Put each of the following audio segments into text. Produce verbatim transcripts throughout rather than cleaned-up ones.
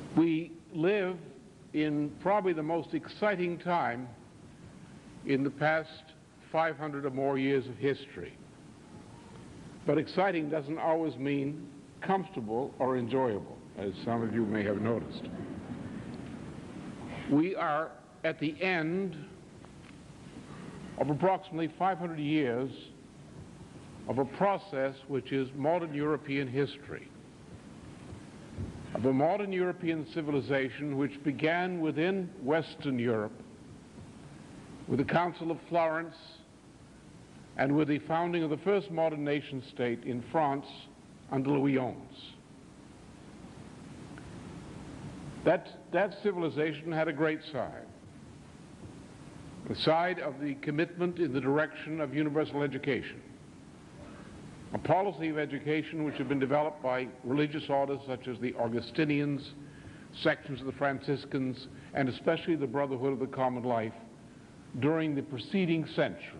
We live in probably the most exciting time in the past five hundred or more years of history. But exciting doesn't always mean comfortable or enjoyable, as some of you may have noticed. We are at the end of approximately five hundred years of a process which is modern European history, of a modern European civilization which began within Western Europe with the Council of Florence and with the founding of the first modern nation state in France under Louis the Eleventh. That, that civilization had a great side. The side of the commitment in the direction of universal education, a policy of education which had been developed by religious orders such as the Augustinians, sections of the Franciscans, and especially the Brotherhood of the Common Life during the preceding century.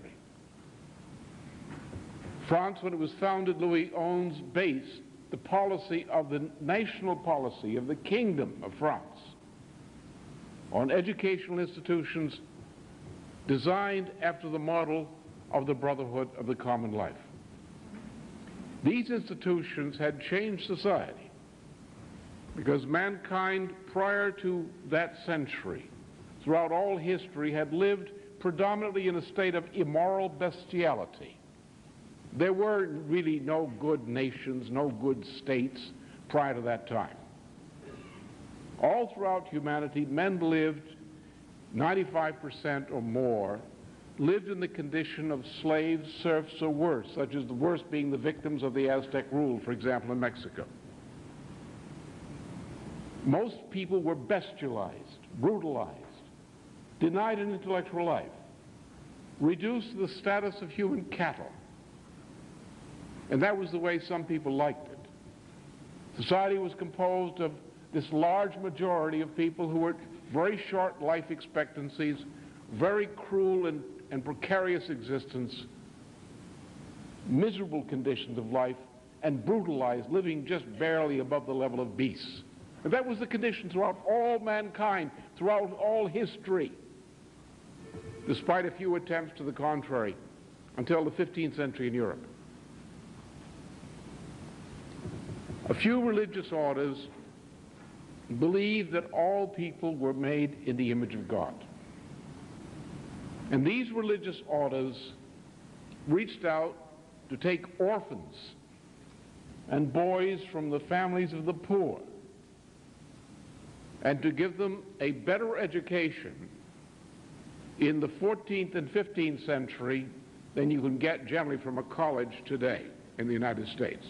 France, when it was founded, Louis the Eleventh based the policy of the national policy of the Kingdom of France on educational institutions designed after the model of the Brotherhood of the Common Life. These institutions had changed society because mankind prior to that century, throughout all history, had lived predominantly in a state of immoral bestiality. There were really no good nations, no good states prior to that time. All throughout humanity, men lived, ninety-five percent or more, lived in the condition of slaves, serfs, or worse, such as the worst being the victims of the Aztec rule, for example, in Mexico. Most people were bestialized, brutalized, denied an intellectual life, reduced to the status of human cattle. And that was the way some people liked it. Society was composed of this large majority of people who were very short life expectancies, very cruel and, and precarious existence, miserable conditions of life, and brutalized, living just barely above the level of beasts. And that was the condition throughout all mankind, throughout all history, despite a few attempts to the contrary, until the fifteenth century in Europe. A few religious orders believed that all people were made in the image of God. And these religious orders reached out to take orphans and boys from the families of the poor and to give them a better education in the fourteenth and fifteenth century than you can get generally from a college today in the United States.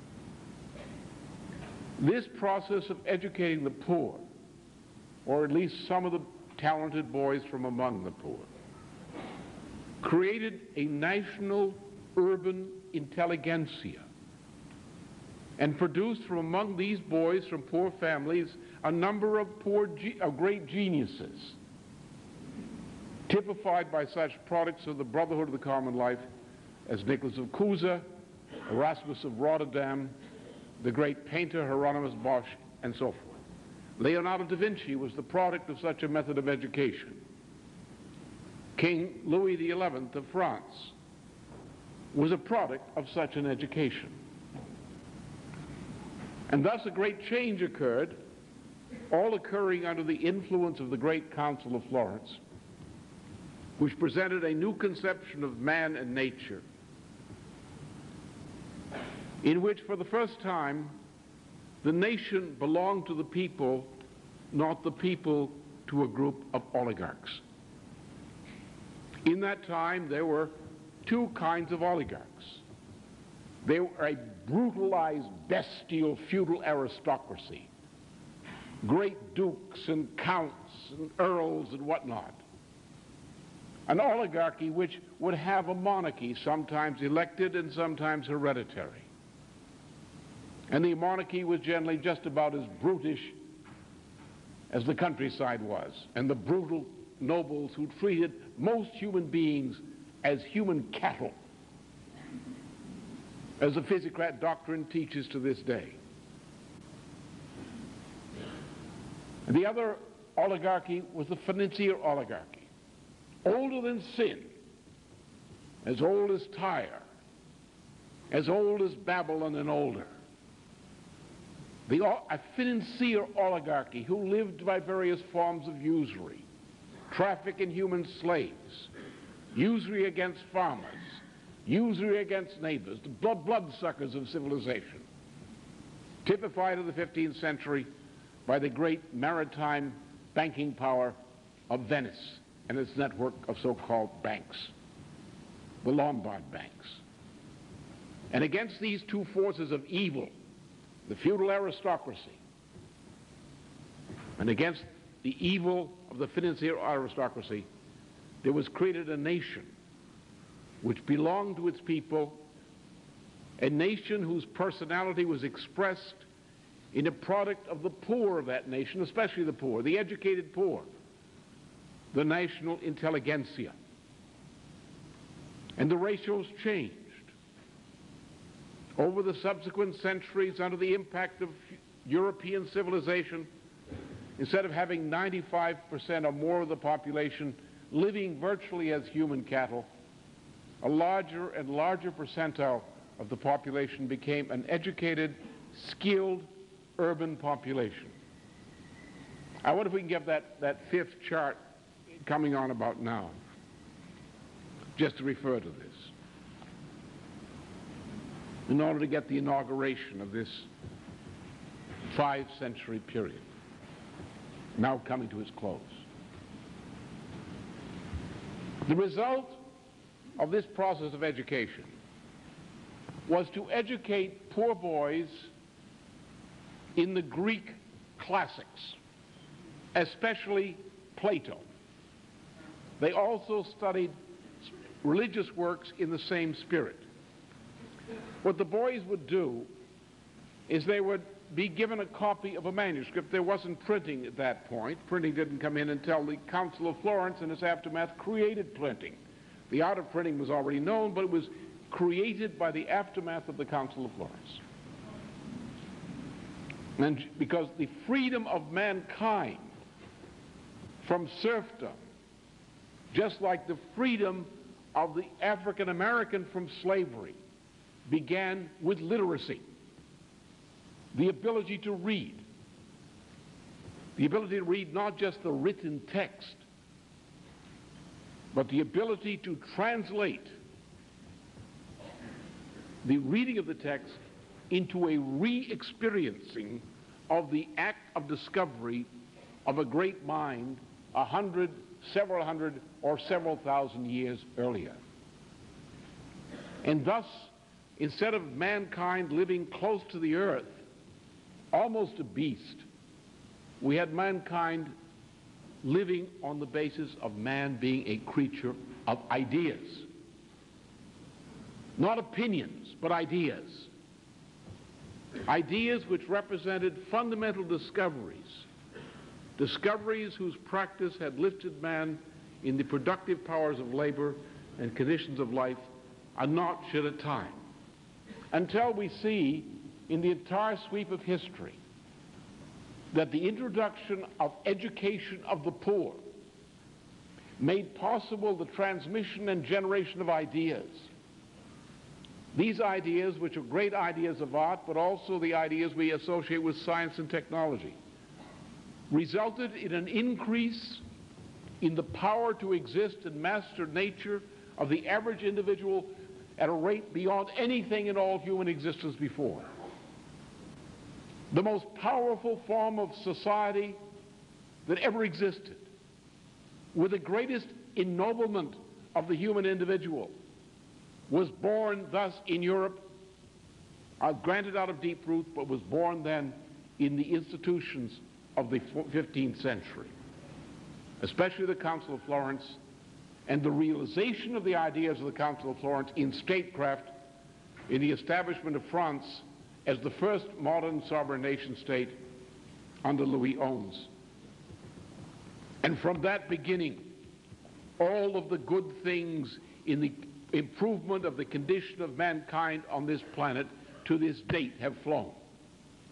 This process of educating the poor, or at least some of the talented boys from among the poor, created a national urban intelligentsia and produced from among these boys from poor families a number of, poor ge of great geniuses, typified by such products of the Brotherhood of the Common Life as Nicholas of Cusa, Erasmus of Rotterdam, the great painter Hieronymus Bosch, and so forth. Leonardo da Vinci was the product of such a method of education. King Louis the Eleventh of France was a product of such an education. And thus a great change occurred, all occurring under the influence of the great Council of Florence, which presented a new conception of man and nature, in which for the first time the nation belonged to the people, not the people to a group of oligarchs. In that time there were two kinds of oligarchs. They were a brutalized, bestial, feudal aristocracy, great dukes and counts and earls and whatnot. An oligarchy which would have a monarchy, sometimes elected and sometimes hereditary. And the monarchy was generally just about as brutish as the countryside was, and the brutal nobles who treated most human beings as human cattle, as the Physiocrat doctrine teaches to this day. And the other oligarchy was the financier oligarchy, older than sin, as old as Tyre, as old as Babylon and older. The, a financier oligarchy who lived by various forms of usury, traffic in human slaves, usury against farmers, usury against neighbors, the blood bloodsuckers of civilization, typified in the fifteenth century by the great maritime banking power of Venice and its network of so-called banks, the Lombard banks. And against these two forces of evil, the feudal aristocracy, and against the evil of the financier aristocracy, there was created a nation which belonged to its people, a nation whose personality was expressed in a product of the poor of that nation, especially the poor, the educated poor, the national intelligentsia. And the ratios changed. Over the subsequent centuries, under the impact of European civilization, instead of having ninety-five percent or more of the population living virtually as human cattle, a larger and larger percentile of the population became an educated, skilled, urban population. I wonder if we can get that, that fifth chart coming on about now, just to refer to this, in order to get the inauguration of this five-century period, now coming to its close. The result of this process of education was to educate poor boys in the Greek classics, especially Plato. They also studied religious works in the same spirit. What the boys would do is they would be given a copy of a manuscript. There wasn't printing at that point. Printing didn't come in until the Council of Florence and its aftermath created printing. The art of printing was already known, but it was created by the aftermath of the Council of Florence. And because the freedom of mankind from serfdom, just like the freedom of the African American from slavery, began with literacy, the ability to read, the ability to read not just the written text, but the ability to translate the reading of the text into a re-experiencing of the act of discovery of a great mind a hundred, several hundred, or several thousand years earlier. And thus, instead of mankind living close to the earth, almost a beast, we had mankind living on the basis of man being a creature of ideas. Not opinions, but ideas. Ideas which represented fundamental discoveries. Discoveries whose practice had lifted man in the productive powers of labor and conditions of life a notch at a time. Until we see in the entire sweep of history that the introduction of education of the poor made possible the transmission and generation of ideas. These ideas, which are great ideas of art, but also the ideas we associate with science and technology, resulted in an increase in the power to exist and master nature of the average individual at a rate beyond anything in all human existence before. The most powerful form of society that ever existed, with the greatest ennoblement of the human individual, was born thus in Europe, uh, granted out of deep root, but was born then in the institutions of the fifteenth century, especially the Council of Florence, and the realization of the ideas of the Council of Florence in statecraft, in the establishment of France as the first modern sovereign nation state under Louis the Eleventh. And from that beginning, all of the good things in the improvement of the condition of mankind on this planet to this date have flown.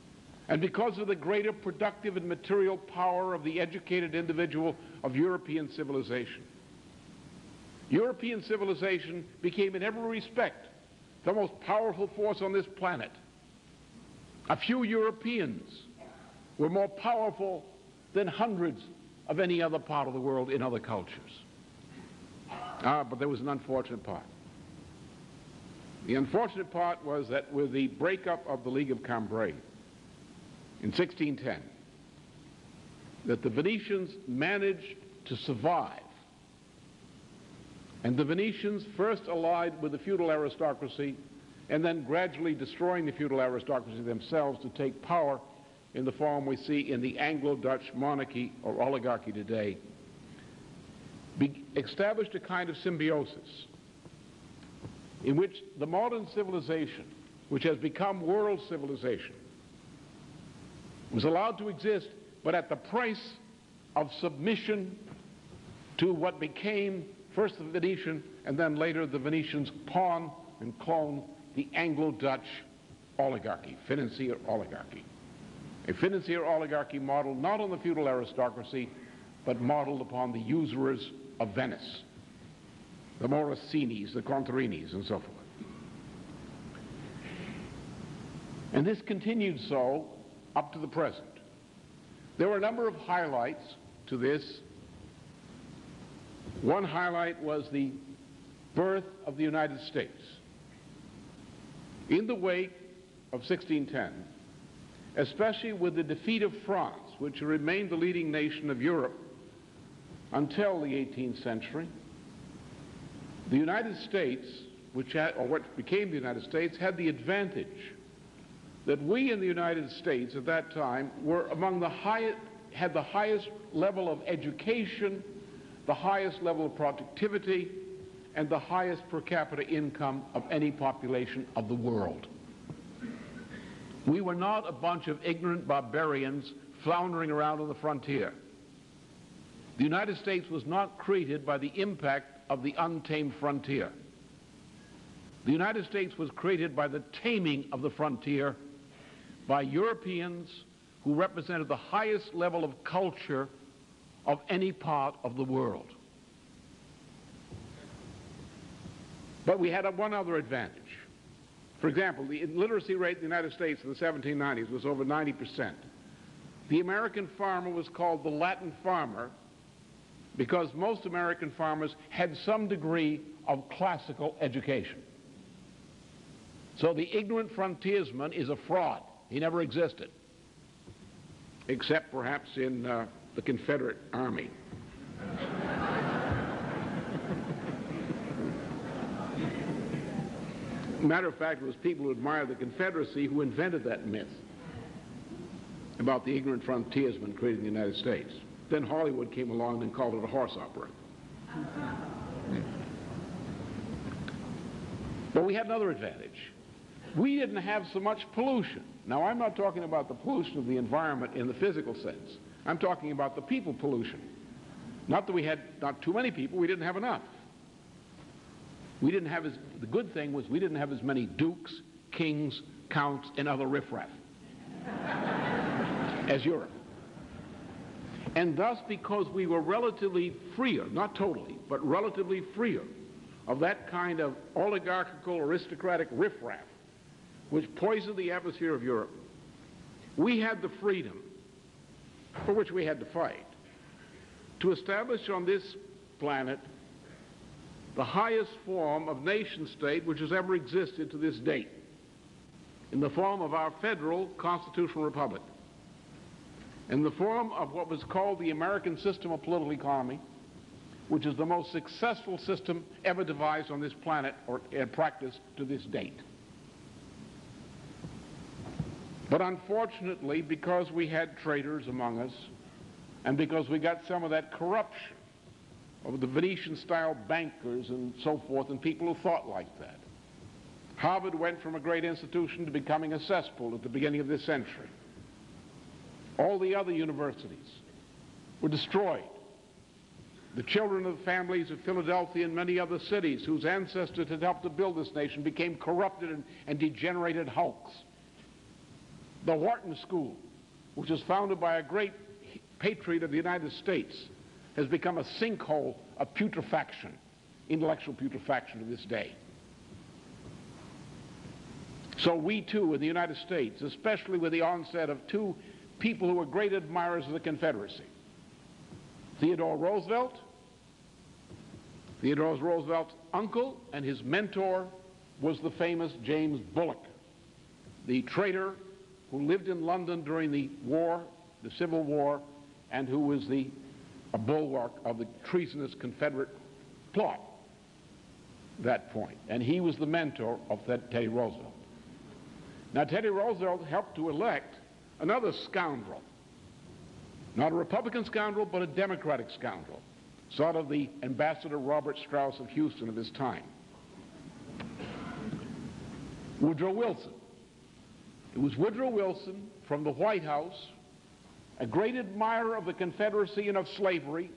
and because of the greater productive and material power of the educated individual of European civilization. European civilization became in every respect the most powerful force on this planet. A few Europeans were more powerful than hundreds of any other part of the world in other cultures. Ah, but there was an unfortunate part. The unfortunate part was that with the breakup of the League of Cambrai in sixteen ten, that the Venetians managed to survive. And the Venetians first allied with the feudal aristocracy and then gradually destroying the feudal aristocracy themselves to take power in the form we see in the Anglo-Dutch monarchy or oligarchy today, be established a kind of symbiosis in which the modern civilization, which has become world civilization, was allowed to exist, but at the price of submission to what became first the Venetian and then later the Venetians' pawn and clone, the Anglo-Dutch oligarchy, financier oligarchy. A financier oligarchy modeled not on the feudal aristocracy, but modeled upon the usurers of Venice, the Morosinis, the Contarinis, and so forth. And this continued so up to the present. There were a number of highlights to this. One highlight was the birth of the United States. In the wake of sixteen ten, especially with the defeat of France, which remained the leading nation of Europe until the eighteenth century, the United States, which had, or what became the United States, had the advantage that we in the United States at that time were among the highest, had the highest level of education, the highest level of productivity, and the highest per capita income of any population of the world. We were not a bunch of ignorant barbarians floundering around on the frontier. The United States was not created by the impact of the untamed frontier. The United States was created by the taming of the frontier by Europeans who represented the highest level of culture of any part of the world. But we had a, one other advantage. For example, the literacy rate in the United States in the seventeen nineties was over ninety percent. The American farmer was called the Latin farmer because most American farmers had some degree of classical education. So the ignorant frontiersman is a fraud. He never existed, except perhaps in uh, the Confederate Army. Matter of fact, it was people who admired the Confederacy who invented that myth about the ignorant frontiersman creating the United States. Then Hollywood came along and called it a horse opera. But we had another advantage. We didn't have so much pollution. Now, I'm not talking about the pollution of the environment in the physical sense. I'm talking about the people pollution. Not that we had not too many people, we didn't have enough. We didn't have as, the good thing was we didn't have as many dukes, kings, counts, and other riffraff as Europe. And thus, because we were relatively freer, not totally, but relatively freer of that kind of oligarchical, aristocratic riffraff, which poisoned the atmosphere of Europe, we had the freedom, for which we had to fight, to establish on this planet the highest form of nation state which has ever existed to this date, in the form of our federal constitutional republic, in the form of what was called the American system of political economy, which is the most successful system ever devised on this planet or uh, practiced to this date. But unfortunately, because we had traitors among us, and because we got some of that corruption of the Venetian-style bankers and so forth, and people who thought like that, Harvard went from a great institution to becoming a cesspool at the beginning of this century. All the other universities were destroyed. The children of the families of Philadelphia and many other cities whose ancestors had helped to build this nation became corrupted and, and degenerated hulks. The Wharton School, which was founded by a great patriot of the United States, has become a sinkhole of putrefaction, intellectual putrefaction to this day. So we too in the United States, especially with the onset of two people who were great admirers of the Confederacy, Theodore Roosevelt, Theodore Roosevelt's uncle and his mentor was the famous James Bullock, the traitor who lived in London during the war, the Civil War, and who was the a bulwark of the treasonous Confederate plot at that point. And he was the mentor of Teddy Roosevelt. Now, Teddy Roosevelt helped to elect another scoundrel, not a Republican scoundrel, but a Democratic scoundrel, sort of the Ambassador Robert Strauss of Houston of his time, Woodrow Wilson. It was Woodrow Wilson from the White House, a great admirer of the Confederacy and of slavery,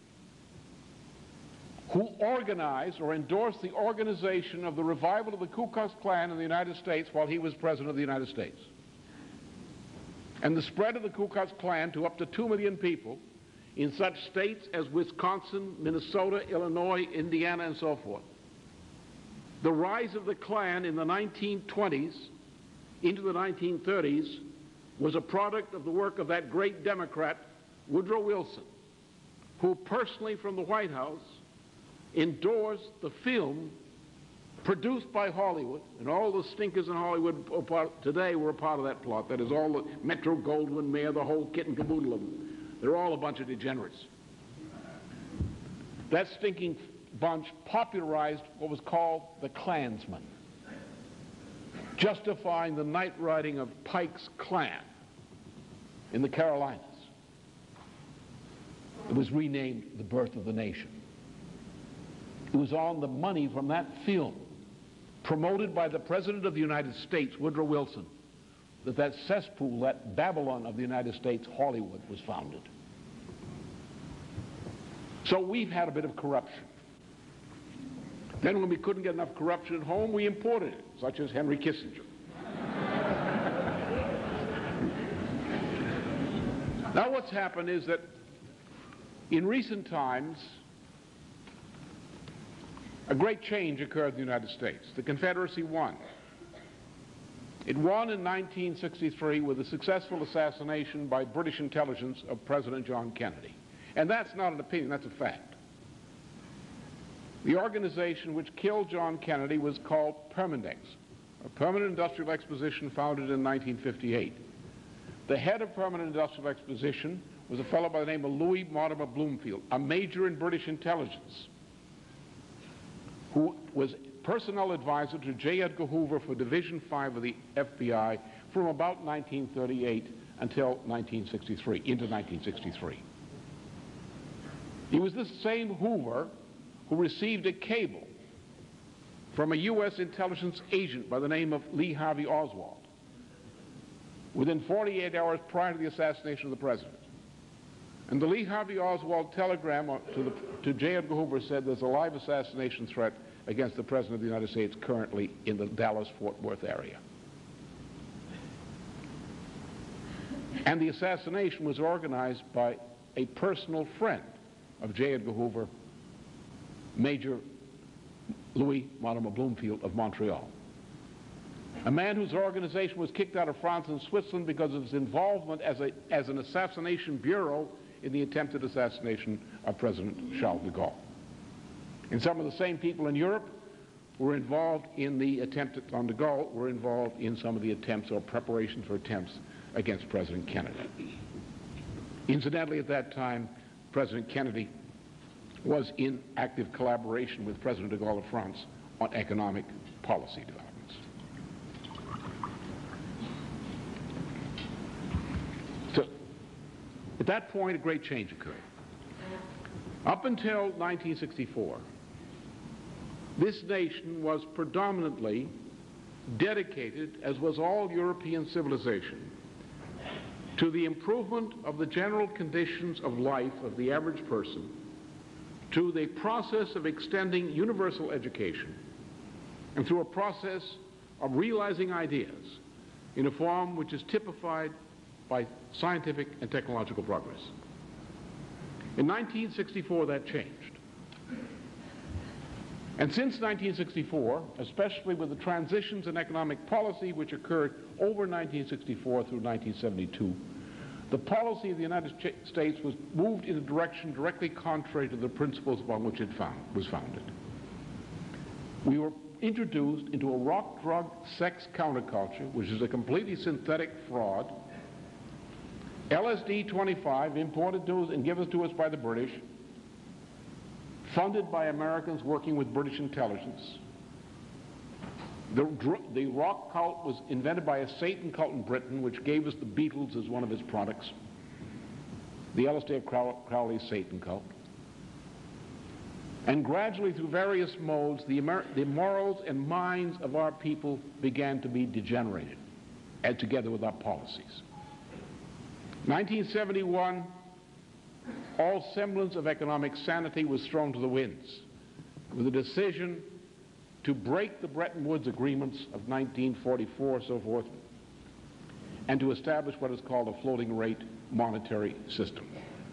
who organized or endorsed the organization of the revival of the Ku Klux Klan in the United States while he was President of the United States. And the spread of the Ku Klux Klan to up to two million people in such states as Wisconsin, Minnesota, Illinois, Indiana, and so forth. The rise of the Klan in the nineteen twenties into the nineteen thirties was a product of the work of that great Democrat, Woodrow Wilson, who personally from the White House endorsed the film produced by Hollywood, and all the stinkers in Hollywood today were a part of that plot. That is, all the Metro-Goldwyn-Mayer, the whole kit and caboodle of them. They're all a bunch of degenerates. That stinking bunch popularized what was called the Klansman, justifying the night riding of Pike's Klan in the Carolinas. It was renamed The Birth of the Nation. It was on the money from that film, promoted by the President of the United States, Woodrow Wilson, that that cesspool, that Babylon of the United States, Hollywood, was founded. So we've had a bit of corruption. Then when we couldn't get enough corruption at home, we imported it, such as Henry Kissinger. Now what's happened is that in recent times, a great change occurred in the United States. The Confederacy won. It won in nineteen sixty-three with the successful assassination by British intelligence of President John Kennedy. And that's not an opinion, that's a fact. The organization which killed John Kennedy was called Permandex, a permanent industrial exposition founded in nineteen fifty-eight. The head of Permanent Industrial Exposition was a fellow by the name of Louis Mortimer Bloomfield, a major in British intelligence, who was personnel advisor to J. Edgar Hoover for Division five of the F B I from about nineteen thirty-eight until nineteen sixty-three, into nineteen sixty-three. He was the same Hoover who received a cable from a U S intelligence agent by the name of Lee Harvey Oswald within forty-eight hours prior to the assassination of the president. And the Lee Harvey Oswald telegram to, the, to J. Edgar Hoover said there's a live assassination threat against the President of the United States currently in the Dallas-Fort Worth area. And the assassination was organized by a personal friend of J. Edgar Hoover, Major Louis Mortimer Bloomfield of Montreal, a man whose organization was kicked out of France and Switzerland because of his involvement as, a, as an assassination bureau in the attempted assassination of President Charles de Gaulle. And some of the same people in Europe were involved in the attempt on de Gaulle, were involved in some of the attempts or preparations for attempts against President Kennedy. Incidentally, at that time, President Kennedy was in active collaboration with President de Gaulle of France on economic policy developments. So, at that point, a great change occurred. Up until nineteen sixty-four, this nation was predominantly dedicated, as was all European civilization, to the improvement of the general conditions of life of the average person, to the process of extending universal education, and through a process of realizing ideas in a form which is typified by scientific and technological progress. In nineteen sixty-four, that changed. And since nineteen sixty-four, especially with the transitions in economic policy which occurred over nineteen sixty-four through nineteen seventy-two, the policy of the United States was moved in a direction directly contrary to the principles upon which it found, was founded. We were introduced into a rock, drug, sex counterculture, which is a completely synthetic fraud. L S D twenty-five, imported to us and given to us by the British, funded by Americans working with British intelligence. The, the rock cult was invented by a Satan cult in Britain, which gave us the Beatles as one of its products. The Aleister Crowley's Satan cult. And gradually, through various modes, the, Amer the morals and minds of our people began to be degenerated, and together with our policies. nineteen seventy-one, all semblance of economic sanity was thrown to the winds with a decision to break the Bretton Woods agreements of nineteen forty-four, so forth, and to establish what is called a floating rate monetary system.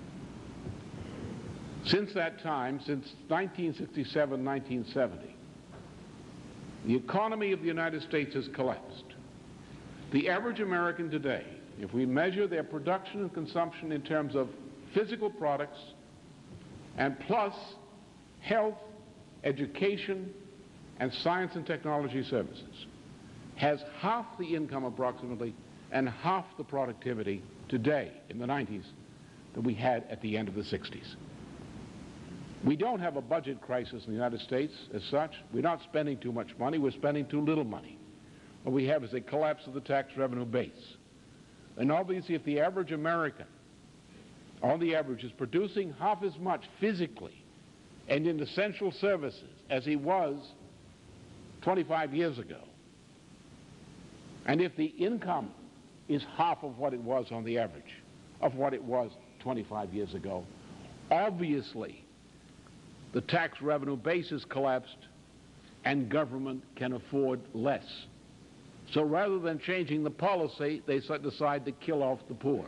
Since that time, since nineteen sixty-seven, nineteen seventy, the economy of the United States has collapsed. The average American today, if we measure their production and consumption in terms of physical products and plus health, education, and science and technology services, has half the income approximately and half the productivity today in the nineties that we had at the end of the sixties. We don't have a budget crisis in the United States as such. We're not spending too much money. We're spending too little money. What we have is a collapse of the tax revenue base. And obviously, if the average American, on the average, is producing half as much physically and in essential services as he was twenty-five years ago, and if the income is half of what it was on the average of what it was twenty-five years ago, obviously the tax revenue base is collapsed and government can afford less. So rather than changing the policy, they decide to kill off the poor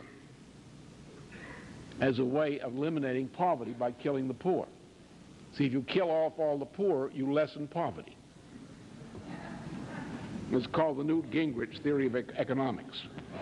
as a way of eliminating poverty by killing the poor. See, if you kill off all the poor, you lessen poverty. It's called the Newt Gingrich theory of economics.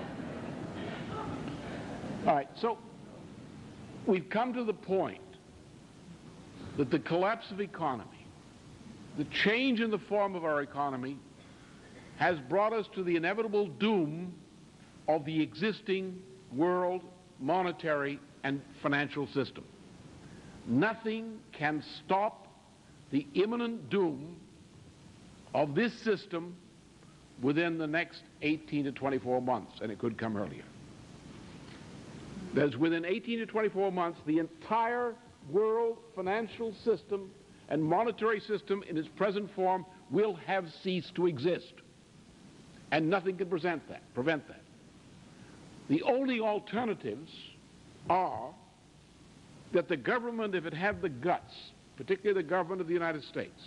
All right, so we've come to the point that the collapse of economy, the change in the form of our economy, has brought us to the inevitable doom of the existing world monetary and financial system. Nothing can stop the imminent doom of this system within the next eighteen to twenty-four months, and it could come earlier. There's within eighteen to twenty-four months, the entire world financial system and monetary system in its present form will have ceased to exist. And nothing can present that, prevent that. The only alternatives are that the government, if it had the guts, particularly the government of the United States,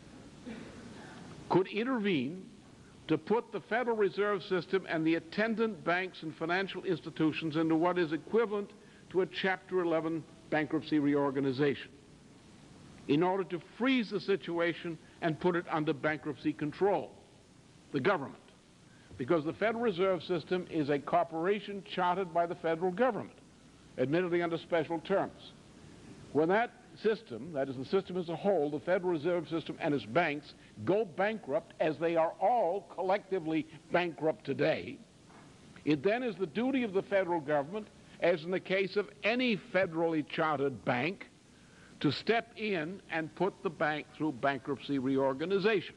could intervene to put the Federal Reserve System and the attendant banks and financial institutions into what is equivalent to a Chapter eleven bankruptcy reorganization in order to freeze the situation and put it under bankruptcy control, the government. Because the Federal Reserve System is a corporation chartered by the federal government, admittedly under special terms. When that system, that is the system as a whole, the Federal Reserve System and its banks, go bankrupt, as they are all collectively bankrupt today, it then is the duty of the federal government, as in the case of any federally chartered bank, to step in and put the bank through bankruptcy reorganization.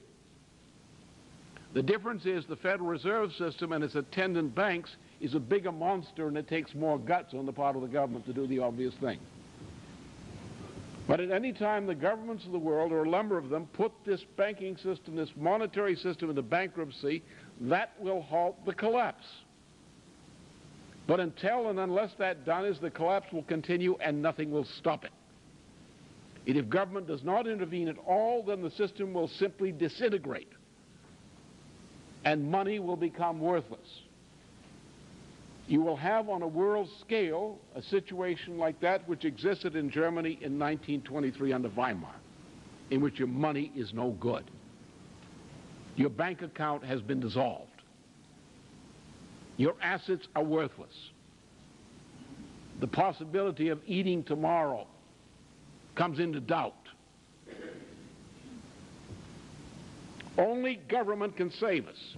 The difference is the Federal Reserve System and its attendant banks is a bigger monster, and it takes more guts on the part of the government to do the obvious thing. But at any time the governments of the world, or a number of them, put this banking system, this monetary system into bankruptcy, that will halt the collapse. But until and unless that done is, the collapse will continue and nothing will stop it. And if government does not intervene at all, then the system will simply disintegrate. and money will become worthless. You will have on a world scale a situation like that which existed in Germany in nineteen twenty-three under Weimar, in which your money is no good. Your bank account has been dissolved. Your assets are worthless. The possibility of eating tomorrow comes into doubt. Only government can save us,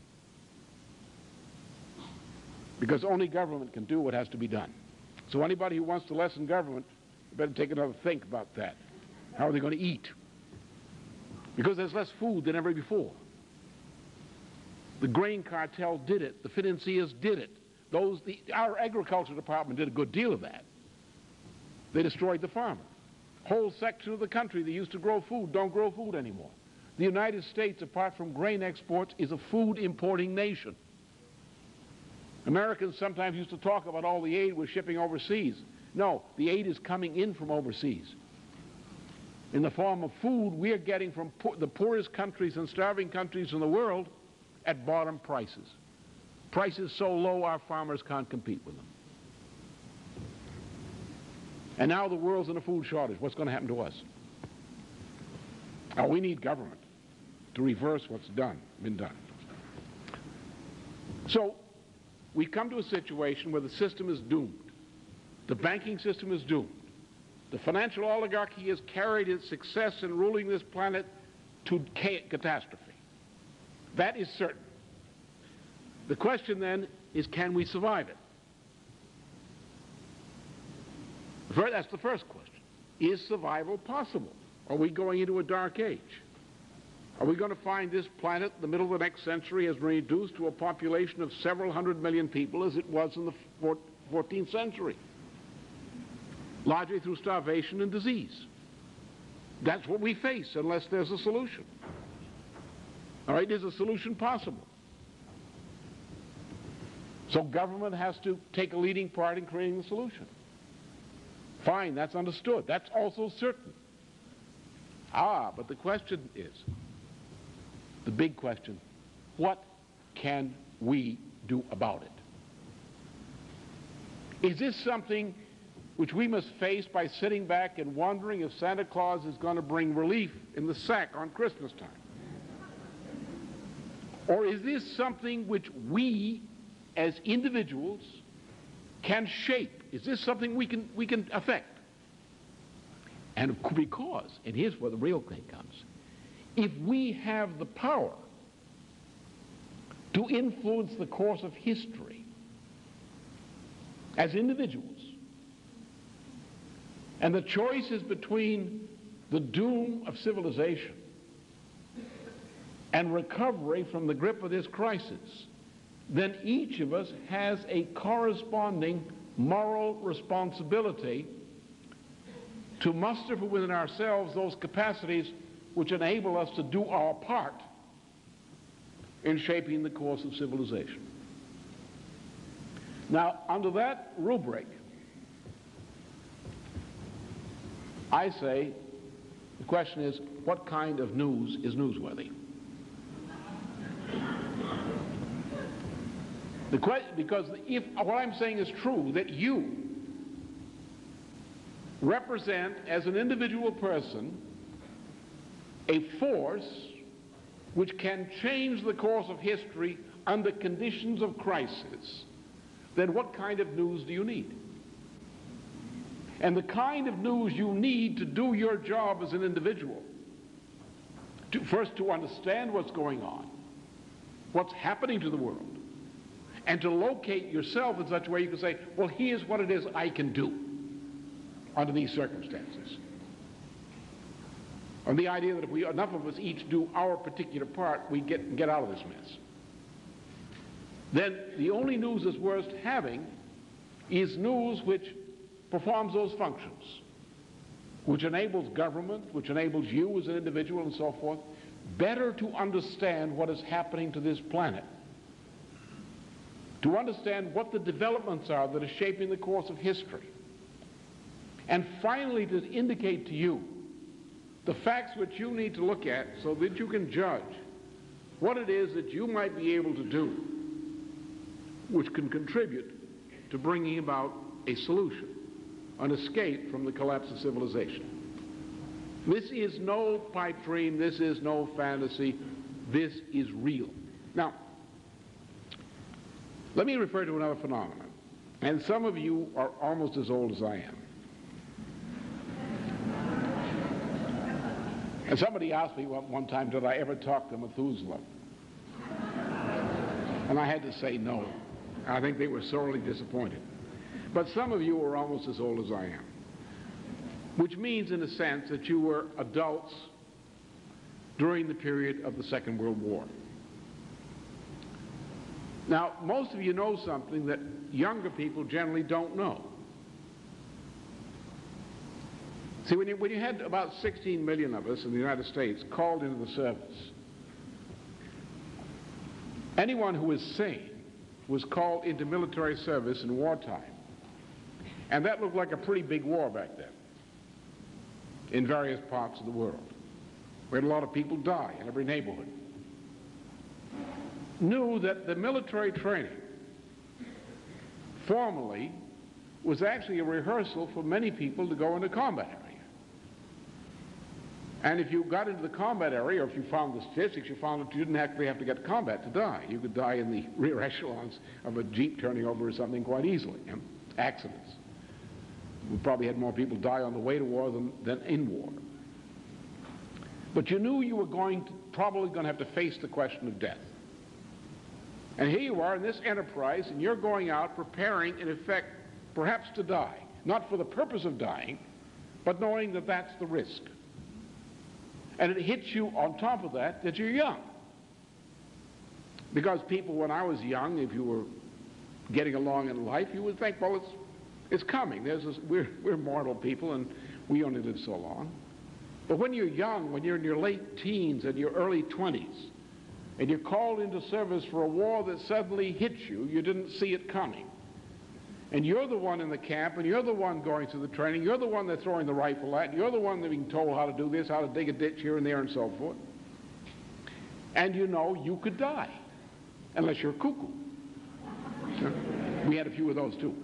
because only government can do what has to be done. So anybody who wants to lessen government, better take another think about that. How are they going to eat? Because there's less food than ever before. The grain cartel did it. The financiers did it. Those, the, our agriculture department did a good deal of that. They destroyed the farmer. Whole section of the country that used to grow food don't grow food anymore. The United States, apart from grain exports, is a food importing nation. Americans sometimes used to talk about all the aid we're shipping overseas. No, the aid is coming in from overseas. In the form of food we are getting from po- the poorest countries and starving countries in the world at bottom prices. Prices so low our farmers can't compete with them. And now the world's in a food shortage. What's going to happen to us? Oh, we need government to reverse what's done, been done. So we come to a situation where the system is doomed. The banking system is doomed. The financial oligarchy has carried its success in ruling this planet to catastrophe. That is certain. The question then is, can we survive it? That's the first question. Is survival possible? Are we going into a dark age? Are we going to find this planet in the middle of the next century has reduced to a population of several hundred million people as it was in the fourteenth century? Largely through starvation and disease. That's what we face unless there's a solution. All right, is a solution possible? So government has to take a leading part in creating the solution. Fine, that's understood. That's also certain. Ah, but the question is, the big question, what can we do about it? Is this something which we must face by sitting back and wondering if Santa Claus is going to bring relief in the sack on Christmas time? Or is this something which we as individuals can shape? Is this something we can, we can affect? And because, and here's where the real thing comes, if we have the power to influence the course of history as individuals, and the choice is between the doom of civilization and recovery from the grip of this crisis, then each of us has a corresponding moral responsibility to muster from within ourselves those capacities which enable us to do our part in shaping the course of civilization. Now, under that rubric, I say the question is, what kind of news is newsworthy? The question, because if what I'm saying is true, that you represent as an individual person a force which can change the course of history under conditions of crisis, then what kind of news do you need? And the kind of news you need to do your job as an individual, to, first to understand what's going on, what's happening to the world, and to locate yourself in such a way you can say, well, here's what it is I can do under these circumstances. On the idea that if we, enough of us each do our particular part, we get, get out of this mess. Then the only news that's worth having is news which performs those functions, which enables government, which enables you as an individual and so forth, better to understand what is happening to this planet, to understand what the developments are that are shaping the course of history, and finally to indicate to you the facts which you need to look at so that you can judge what it is that you might be able to do which can contribute to bringing about a solution, an escape from the collapse of civilization. This is no pipe dream, this is no fantasy, this is real. Now, let me refer to another phenomenon, and some of you are almost as old as I am. And somebody asked me one, one time, did I ever talk to Methuselah? And I had to say no. I think they were sorely disappointed. But some of you are almost as old as I am, which means, in a sense, that you were adults during the period of the Second World War. Now, most of you know something that younger people generally don't know. See, when you, when you had about sixteen million of us in the United States called into the service, anyone who was sane was called into military service in wartime. And that looked like a pretty big war back then in various parts of the world. We had a lot of people die in every neighborhood. Knew that the military training formally was actually a rehearsal for many people to go into combat area. And if you got into the combat area, or if you found the statistics, you found that you didn't actually have to get to combat to die. You could die in the rear echelons of a jeep turning over or something quite easily. You know? Accidents. We probably had more people die on the way to war than, than in war. But you knew you were going to, probably going to have to face the question of death. And here you are in this enterprise, and you're going out preparing, in effect, perhaps to die. Not for the purpose of dying, but knowing that that's the risk. And it hits you on top of that that you're young. Because people, when I was young, if you were getting along in life, you would think, well, it's, it's coming. There's this, we're, we're mortal people, and we only live so long. But when you're young, when you're in your late teens and your early twenties, and you're called into service for a war that suddenly hits you, you didn't see it coming. And you're the one in the camp, and you're the one going through the training, you're the one they're throwing the rifle at, you're the one being told how to do this, how to dig a ditch here and there and so forth. And you know you could die, unless you're cuckoo. We had a few of those too.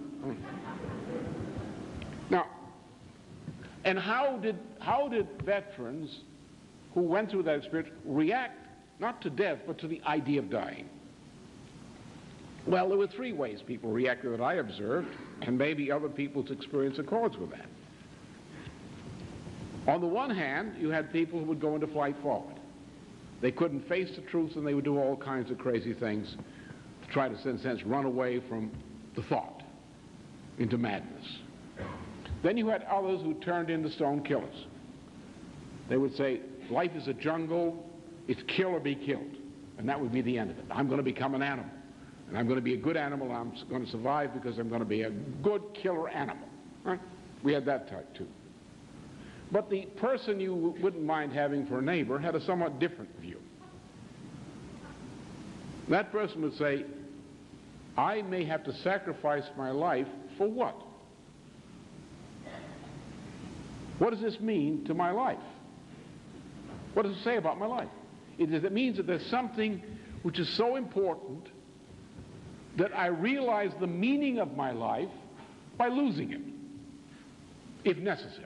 Now, and how did, how did veterans who went through that experience react, not to death, but to the idea of dying? Well, there were three ways people reacted that I observed, and maybe other people's experience accords with that. On the one hand, you had people who would go into flight forward. They couldn't face the truth, and they would do all kinds of crazy things to try to, in a sense, run away from the thought into madness. Then you had others who turned into stone killers. They would say, life is a jungle, it's kill or be killed. And that would be the end of it. I'm going to become an animal. And I'm going to be a good animal, I'm going to survive because I'm going to be a good killer animal. Right? We had that type too. But the person you wouldn't mind having for a neighbor had a somewhat different view. That person would say, I may have to sacrifice my life for what? What does this mean to my life? What does it say about my life? It, it means that there's something which is so important that I realize the meaning of my life by losing it, if necessary.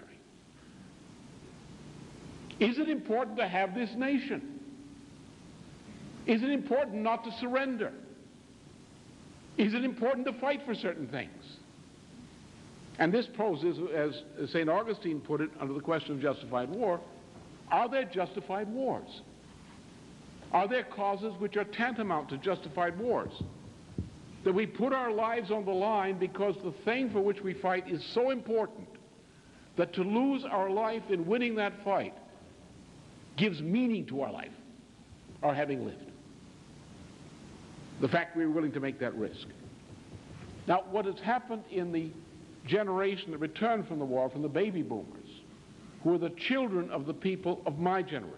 Is it important to have this nation? Is it important not to surrender? Is it important to fight for certain things? And this poses, as Saint Augustine put it, under the question of justified war, are there justified wars? Are there causes which are tantamount to justified wars? That we put our lives on the line because the thing for which we fight is so important that to lose our life in winning that fight gives meaning to our life, our having lived. The fact we're willing to make that risk. Now, what has happened in the generation that returned from the war, from the baby boomers, who are the children of the people of my generation,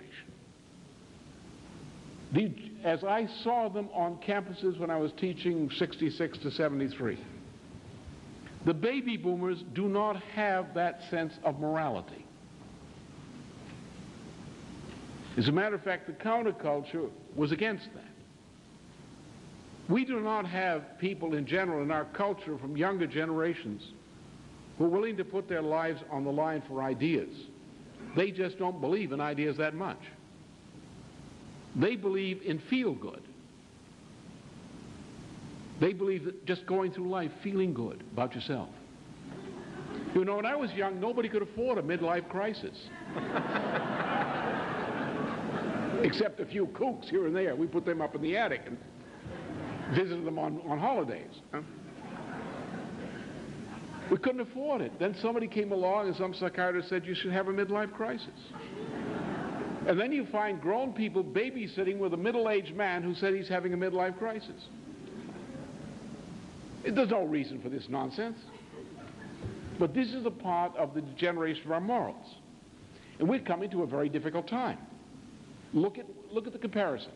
the, as I saw them on campuses when I was teaching sixty-six to seventy-three, the baby boomers do not have that sense of morality. As a matter of fact, the counterculture was against that. We do not have people in general in our culture from younger generations who are willing to put their lives on the line for ideas. They just don't believe in ideas that much. They believe in feel-good. They believe that just going through life feeling good about yourself. You know, when I was young, nobody could afford a midlife crisis. Except a few kooks here and there. We put them up in the attic and visited them on, on holidays. Huh? We couldn't afford it. Then somebody came along and some psychiatrist said you should have a midlife crisis. And then you find grown people babysitting with a middle-aged man who said he's having a midlife crisis. There's no reason for this nonsense. But this is a part of the degeneration of our morals. And we're coming to a very difficult time. Look at, look at the comparison.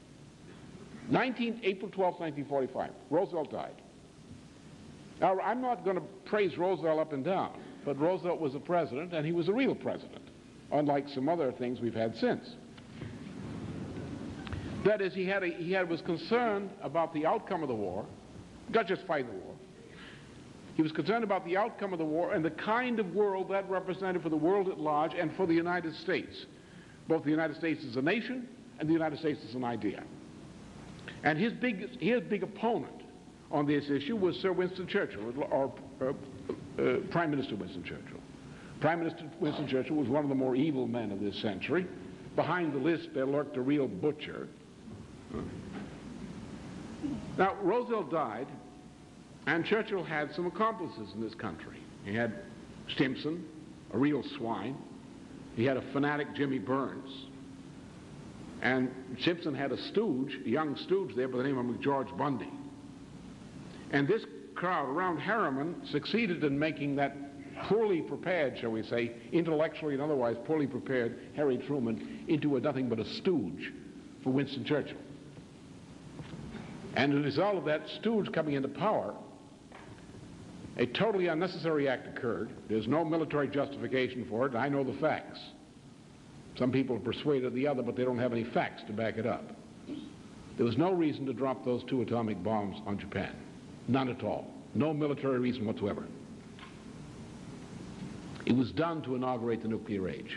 April twelfth, nineteen forty-five, Roosevelt died. Now, I'm not going to praise Roosevelt up and down, but Roosevelt was a president, and he was a real president, unlike some other things we've had since. That is, he, had a, he had, was concerned about the outcome of the war, not just fighting the war. He was concerned about the outcome of the war and the kind of world that represented for the world at large and for the United States. Both the United States as a nation and the United States as an idea. And his big, his big opponent on this issue was Sir Winston Churchill, or uh, uh, Prime Minister Winston Churchill. Prime Minister Winston Churchill was one of the more evil men of this century. Behind the list there lurked a real butcher. Now, Roosevelt died, and Churchill had some accomplices in this country. He had Stimson, a real swine. He had a fanatic, Jimmy Burns. And Stimson had a stooge, a young stooge there by the name of George Bundy. And this crowd around Harriman succeeded in making that poorly prepared, shall we say, intellectually and otherwise poorly prepared Harry Truman into a nothing but a stooge for Winston Churchill. And as a result of that stooge coming into power, a totally unnecessary act occurred. There's no military justification for it, and I know the facts. Some people are persuaded of the other, but they don't have any facts to back it up. There was no reason to drop those two atomic bombs on Japan. None at all. No military reason whatsoever. It was done to inaugurate the nuclear age.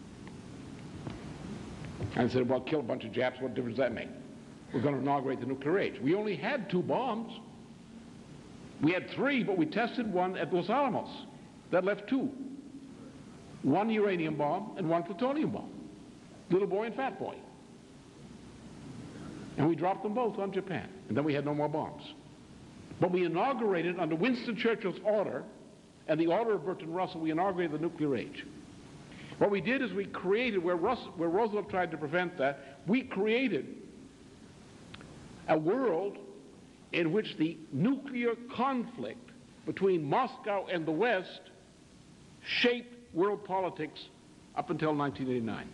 And said, well, kill a bunch of Japs, what difference does that make? We're going to inaugurate the nuclear age. We only had two bombs. We had three, but we tested one at Los Alamos. That left two. One uranium bomb and one plutonium bomb. Little boy and fat boy. And we dropped them both on Japan. And then we had no more bombs. But we inaugurated, under Winston Churchill's order, and the order of Bertrand Russell, we inaugurated the nuclear age. What we did is we created, where, Russell, where Roosevelt tried to prevent that, we created a world in which the nuclear conflict between Moscow and the West shaped world politics up until nineteen eighty-nine.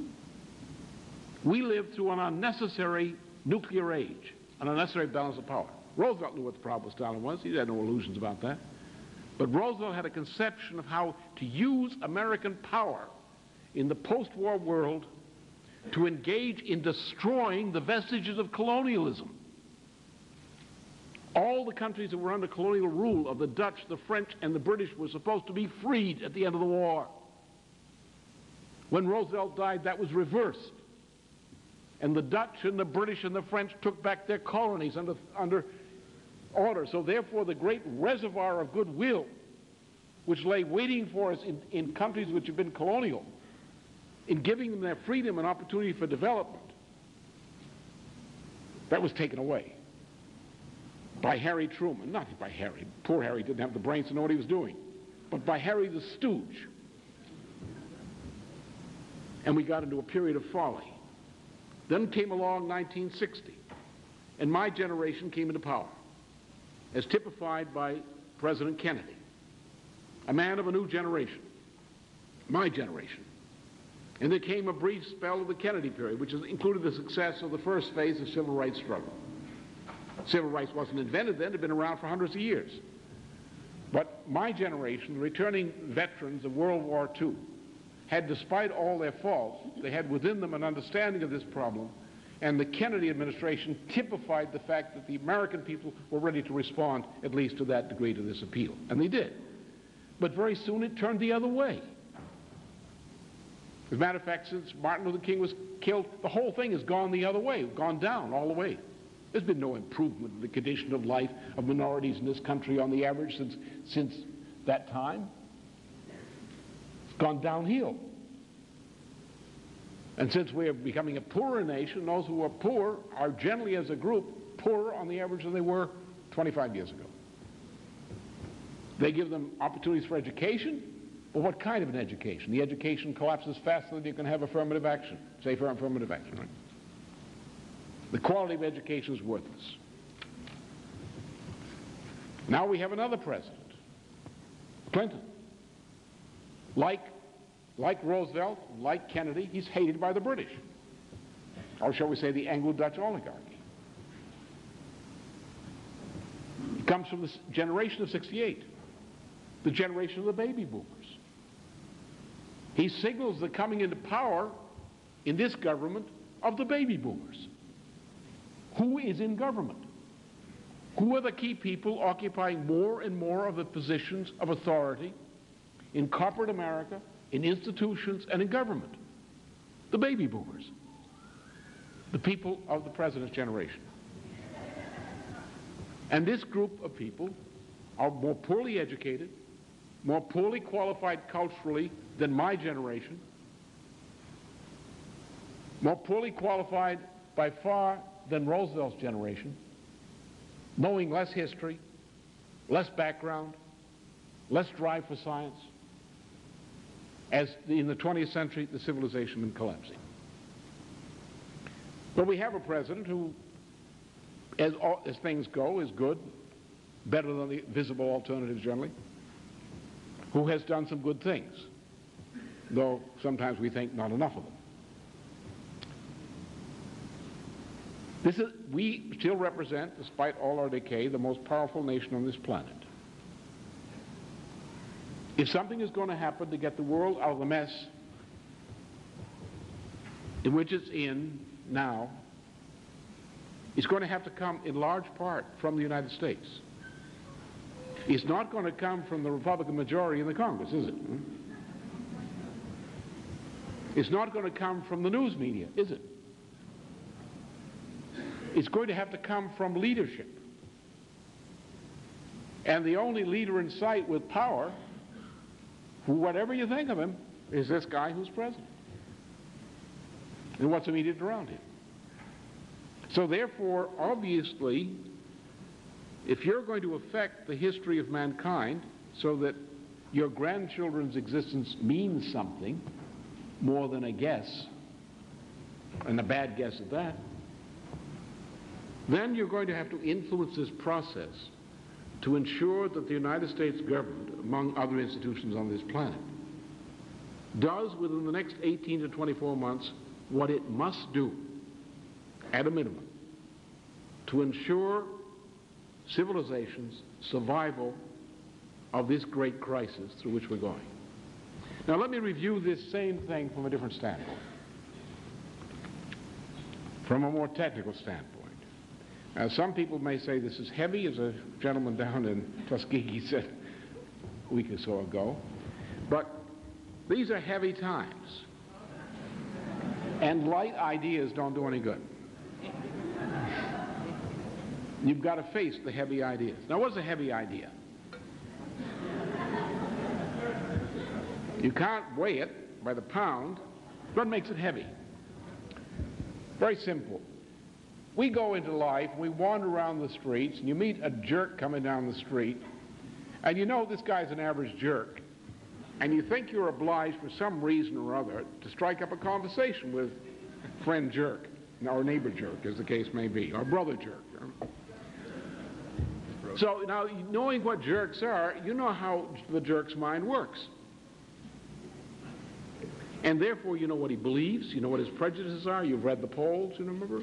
We lived through an unnecessary nuclear age, an unnecessary balance of power. Roosevelt knew what the problem with Stalin was. He had no illusions about that. But Roosevelt had a conception of how to use American power in the post-war world to engage in destroying the vestiges of colonialism. All the countries that were under colonial rule of the Dutch, the French, and the British were supposed to be freed at the end of the war. When Roosevelt died, that was reversed. And the Dutch and the British and the French took back their colonies under, under order. So therefore, the great reservoir of goodwill, which lay waiting for us in, in countries which have been colonial, in giving them their freedom and opportunity for development, that was taken away by Harry Truman. Not by Harry. Poor Harry didn't have the brains to know what he was doing. But by Harry the stooge. And we got into a period of folly. Then came along nineteen sixty, and my generation came into power, as typified by President Kennedy, a man of a new generation, my generation. And there came a brief spell of the Kennedy period, which included the success of the first phase of civil rights struggle. Civil rights wasn't invented then, it had been around for hundreds of years. But my generation, the returning veterans of World War Two, had, despite all their faults, they had within them an understanding of this problem, and the Kennedy administration typified the fact that the American people were ready to respond, at least to that degree, to this appeal. And they did. But very soon it turned the other way. As a matter of fact, since Martin Luther King was killed, the whole thing has gone the other way, gone down all the way. There's been no improvement in the condition of life of minorities in this country on the average since, since that time. It's gone downhill. And since we are becoming a poorer nation, those who are poor are generally, as a group, poorer on the average than they were twenty-five years ago. They give them opportunities for education, but what kind of an education? The education collapses faster than you can have affirmative action, safe affirmative action, right? The quality of education is worthless. Now we have another president, Clinton. Like, like Roosevelt, like Kennedy, he's hated by the British, or shall we say the Anglo-Dutch oligarchy. He comes from the generation of sixty-eight, the generation of the baby boomers. He signals the coming into power in this government of the baby boomers. Who is in government? Who are the key people occupying more and more of the positions of authority in corporate America, in institutions, and in government? The baby boomers. The people of the president's generation. And this group of people are more poorly educated, more poorly qualified culturally than my generation, more poorly qualified by far than Roosevelt's generation, knowing less history, less background, less drive for science. As in the twentieth century, the civilization been collapsing. But we have a president who, as, all, as things go, is good, better than the visible alternatives generally, who has done some good things, though sometimes we think not enough of them. This is, we still represent, despite all our decay, the most powerful nation on this planet. If something is going to happen to get the world out of the mess in which it's in now, it's going to have to come in large part from the United States. It's not going to come from the Republican majority in the Congress, is it? It's not going to come from the news media, is it? It's going to have to come from leadership. And the only leader in sight with power, who, whatever you think of him, is this guy who's president. And what's immediate around him. So therefore, obviously, if you're going to affect the history of mankind so that your grandchildren's existence means something more than a guess, and a bad guess at that, then you're going to have to influence this process to ensure that the United States government, among other institutions on this planet, does within the next eighteen to twenty-four months what it must do, at a minimum, to ensure civilization's survival of this great crisis through which we're going. Now let me review this same thing from a different standpoint, from a more technical standpoint. Now, some people may say this is heavy, as a gentleman down in Tuskegee said a week or so ago, but these are heavy times, and light ideas don't do any good. You've got to face the heavy ideas. Now, what's a heavy idea? You can't weigh it by the pound. What makes it heavy? Very simple. We go into life, we wander around the streets, and you meet a jerk coming down the street, and you know this guy's an average jerk, and you think you're obliged for some reason or other to strike up a conversation with friend jerk, or neighbor jerk, as the case may be, or brother jerk. So now, knowing what jerks are, you know how the jerk's mind works. And therefore, you know what he believes, you know what his prejudices are, you've read the polls, you remember?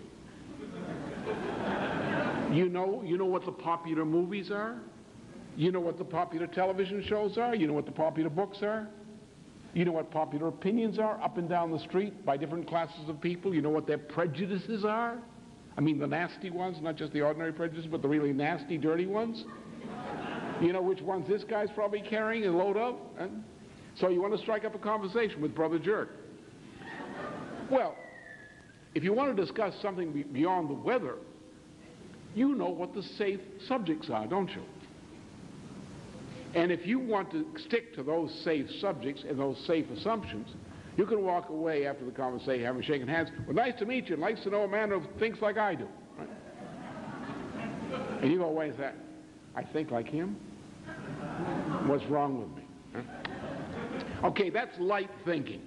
You know, you know what the popular movies are, you know what the popular television shows are, you know what the popular books are. You know what popular opinions are up and down the street by different classes of people. You know what their prejudices are. I mean the nasty ones, not just the ordinary prejudices, but the really nasty, dirty ones. You know which ones this guy's probably carrying a load of. Huh? So you want to strike up a conversation with Brother Jerk. Well, if you want to discuss something be beyond the weather, you know what the safe subjects are, don't you? And if you want to stick to those safe subjects and those safe assumptions, you can walk away after the conversation, having shaken hands. Well, nice to meet you, and nice to know a man who thinks like I do. Right? And you go away and say, I think like him? What's wrong with me? Huh? Okay, that's light thinking.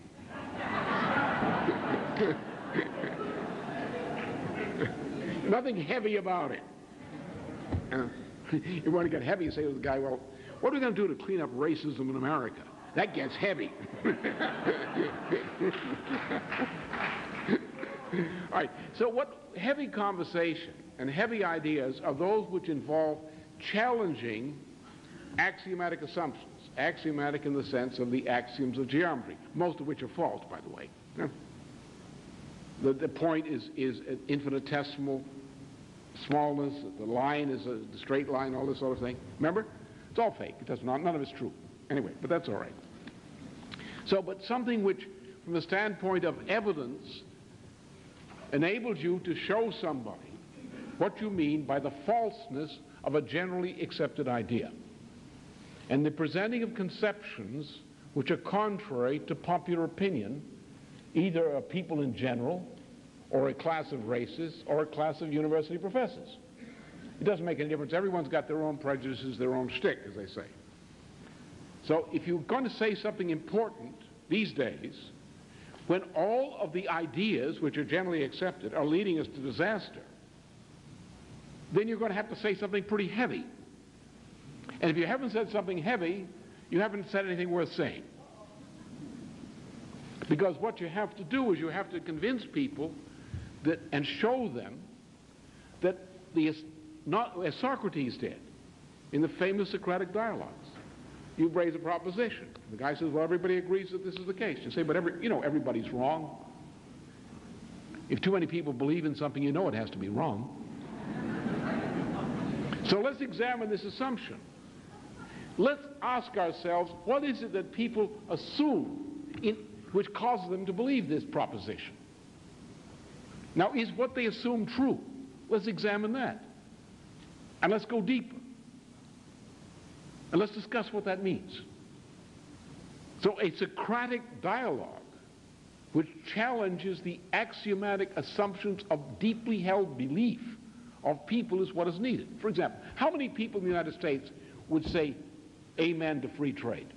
Nothing heavy about it. Uh, you want to get heavy, you say to the guy, well, what are we going to do to clean up racism in America? That gets heavy. All right, so what heavy conversation and heavy ideas are those which involve challenging axiomatic assumptions, axiomatic in the sense of the axioms of geometry, most of which are false, by the way. Yeah. The, the point is, is an infinitesimal smallness, the line is a the straight line, all this sort of thing. Remember? It's all fake. It does not, none of it's true. Anyway, but that's all right. So, but something which, from the standpoint of evidence, enables you to show somebody what you mean by the falseness of a generally accepted idea, and the presenting of conceptions which are contrary to popular opinion, either of people in general, or a class of races, or a class of university professors. It doesn't make any difference. Everyone's got their own prejudices, their own shtick, as they say. So if you're going to say something important these days, when all of the ideas which are generally accepted are leading us to disaster, then you're going to have to say something pretty heavy. And if you haven't said something heavy, you haven't said anything worth saying. Because what you have to do is you have to convince people that, and show them that the, not as Socrates did in the famous Socratic dialogues. You raise a proposition. The guy says, well, everybody agrees that this is the case. You say, but every, you know, everybody's wrong. If too many people believe in something, you know it has to be wrong. So let's examine this assumption. Let's ask ourselves, what is it that people assume in, which causes them to believe this proposition? Now, is what they assume true? Let's examine that. And let's go deeper. And let's discuss what that means. So a Socratic dialogue which challenges the axiomatic assumptions of deeply held belief of people is what is needed. For example, how many people in the United States would say amen to free trade?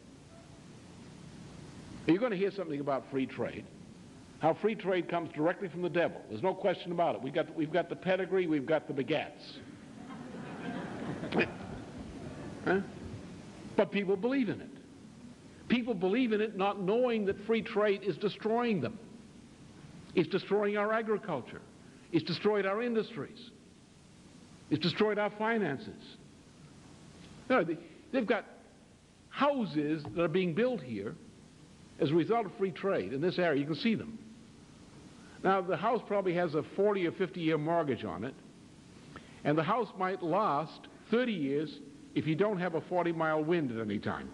You're going to hear something about free trade. How free trade comes directly from the devil. There's no question about it. We've got, we've got the pedigree, we've got the begats. Huh? But people believe in it. People believe in it not knowing that free trade is destroying them. It's destroying our agriculture. It's destroyed our industries. It's destroyed our finances. No, they, they've got houses that are being built here as a result of free trade in this area. You can see them. Now, the house probably has a forty or fifty year mortgage on it, and the house might last thirty years if you don't have a forty mile wind at any time.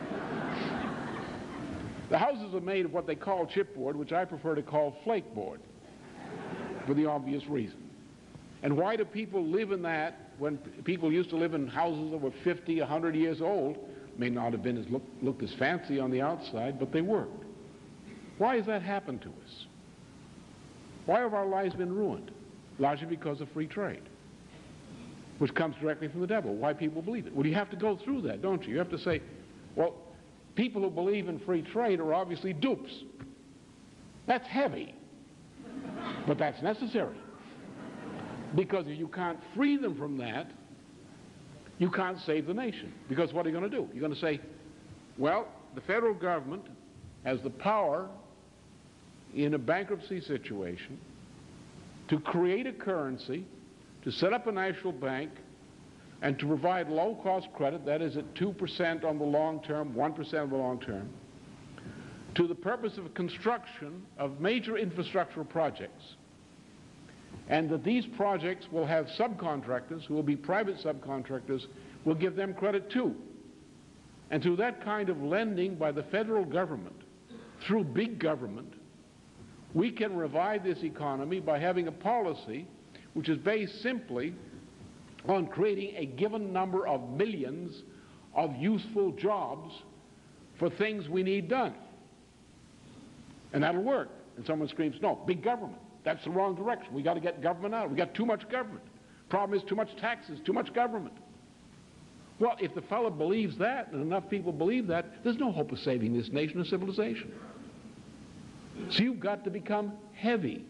The houses are made of what they call chipboard, which I prefer to call flake board, for the obvious reason. And why do people live in that when people used to live in houses that were fifty, a hundred years old? May not have been as look, looked as fancy on the outside, but they worked. Why has that happened to us? Why have our lives been ruined? Largely because of free trade, which comes directly from the devil. Why people believe it? Well, you have to go through that, don't you? You have to say, well, people who believe in free trade are obviously dupes. That's heavy, but that's necessary. Because if you can't free them from that, you can't save the nation. Because what are you going to do? You're going to say, well, the federal government has the power in a bankruptcy situation to create a currency, to set up a national bank, and to provide low-cost credit, that is at two percent on the long term, one percent on the long term, to the purpose of construction of major infrastructural projects, and that these projects will have subcontractors who will be private subcontractors, will give them credit too. And through that kind of lending by the federal government, through big government, we can revive this economy by having a policy which is based simply on creating a given number of millions of useful jobs for things we need done. And that'll work. And someone screams, no, big government. That's the wrong direction. We got to get government out. We got too much government. Problem is too much taxes, too much government. Well, if the fellow believes that, and enough people believe that, there's no hope of saving this nation or civilization. So you've got to become heavy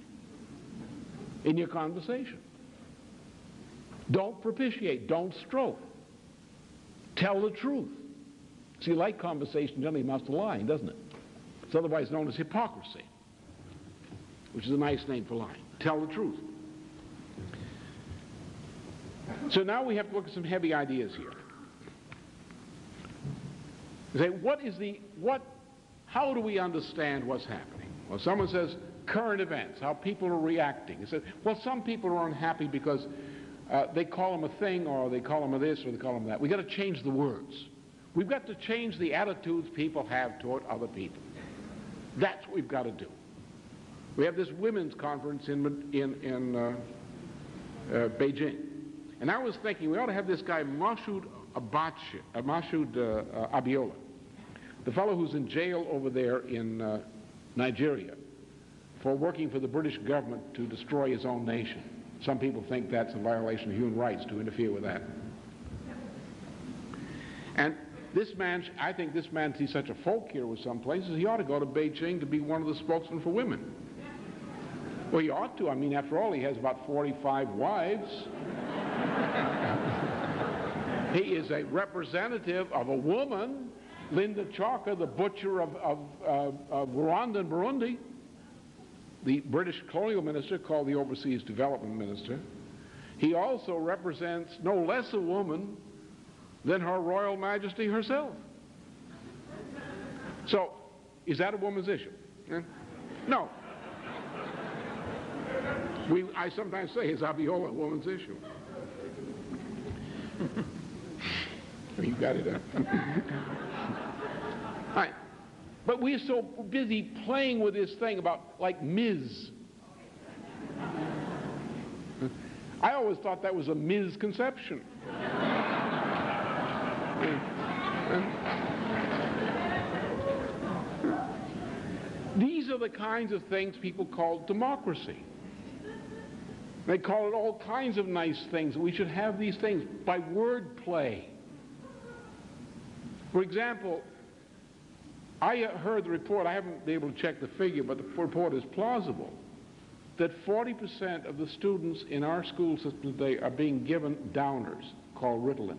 in your conversation. Don't propitiate, don't stroke. Tell the truth. See, light conversation generally amounts to lying, doesn't it? It's otherwise known as hypocrisy, which is a nice name for lying. Tell the truth. So now we have to look at some heavy ideas here. Say, what is the, what, how do we understand what's happening? Well, someone says current events, how people are reacting. He says, well, some people are unhappy because uh, they call them a thing, or they call them a this, or they call them that. We've got to change the words. We've got to change the attitudes people have toward other people. That's what we've got to do. We have this women's conference in, in, in uh, uh, Beijing. And I was thinking we ought to have this guy, Mashoud Abachi, uh, Mashoud uh, uh, Abiola, the fellow who's in jail over there in uh, Nigeria for working for the British government to destroy his own nation. Some people think that's a violation of human rights to interfere with that. And this man, I think this man sees such a folk hero with some places, he ought to go to Beijing to be one of the spokesmen for women. Well, he ought to. I mean, after all, he has about forty-five wives. He is a representative of a woman, Linda Chaka, the butcher of, of, uh, of Rwanda and Burundi, the British colonial minister called the Overseas Development Minister. He also represents no less a woman than Her Royal Majesty herself. So, is that a woman's issue? Eh? No. We, I sometimes say, is Abiola a woman's issue? You got it, huh? All right. But we're so busy playing with this thing about, like, Miz. I always thought that was a misconception. These are the kinds of things people call democracy. They call it all kinds of nice things. We should have these things by word play. For example, I heard the report, I haven't been able to check the figure, but the report is plausible, that forty percent of the students in our school system today are being given downers called Ritalin.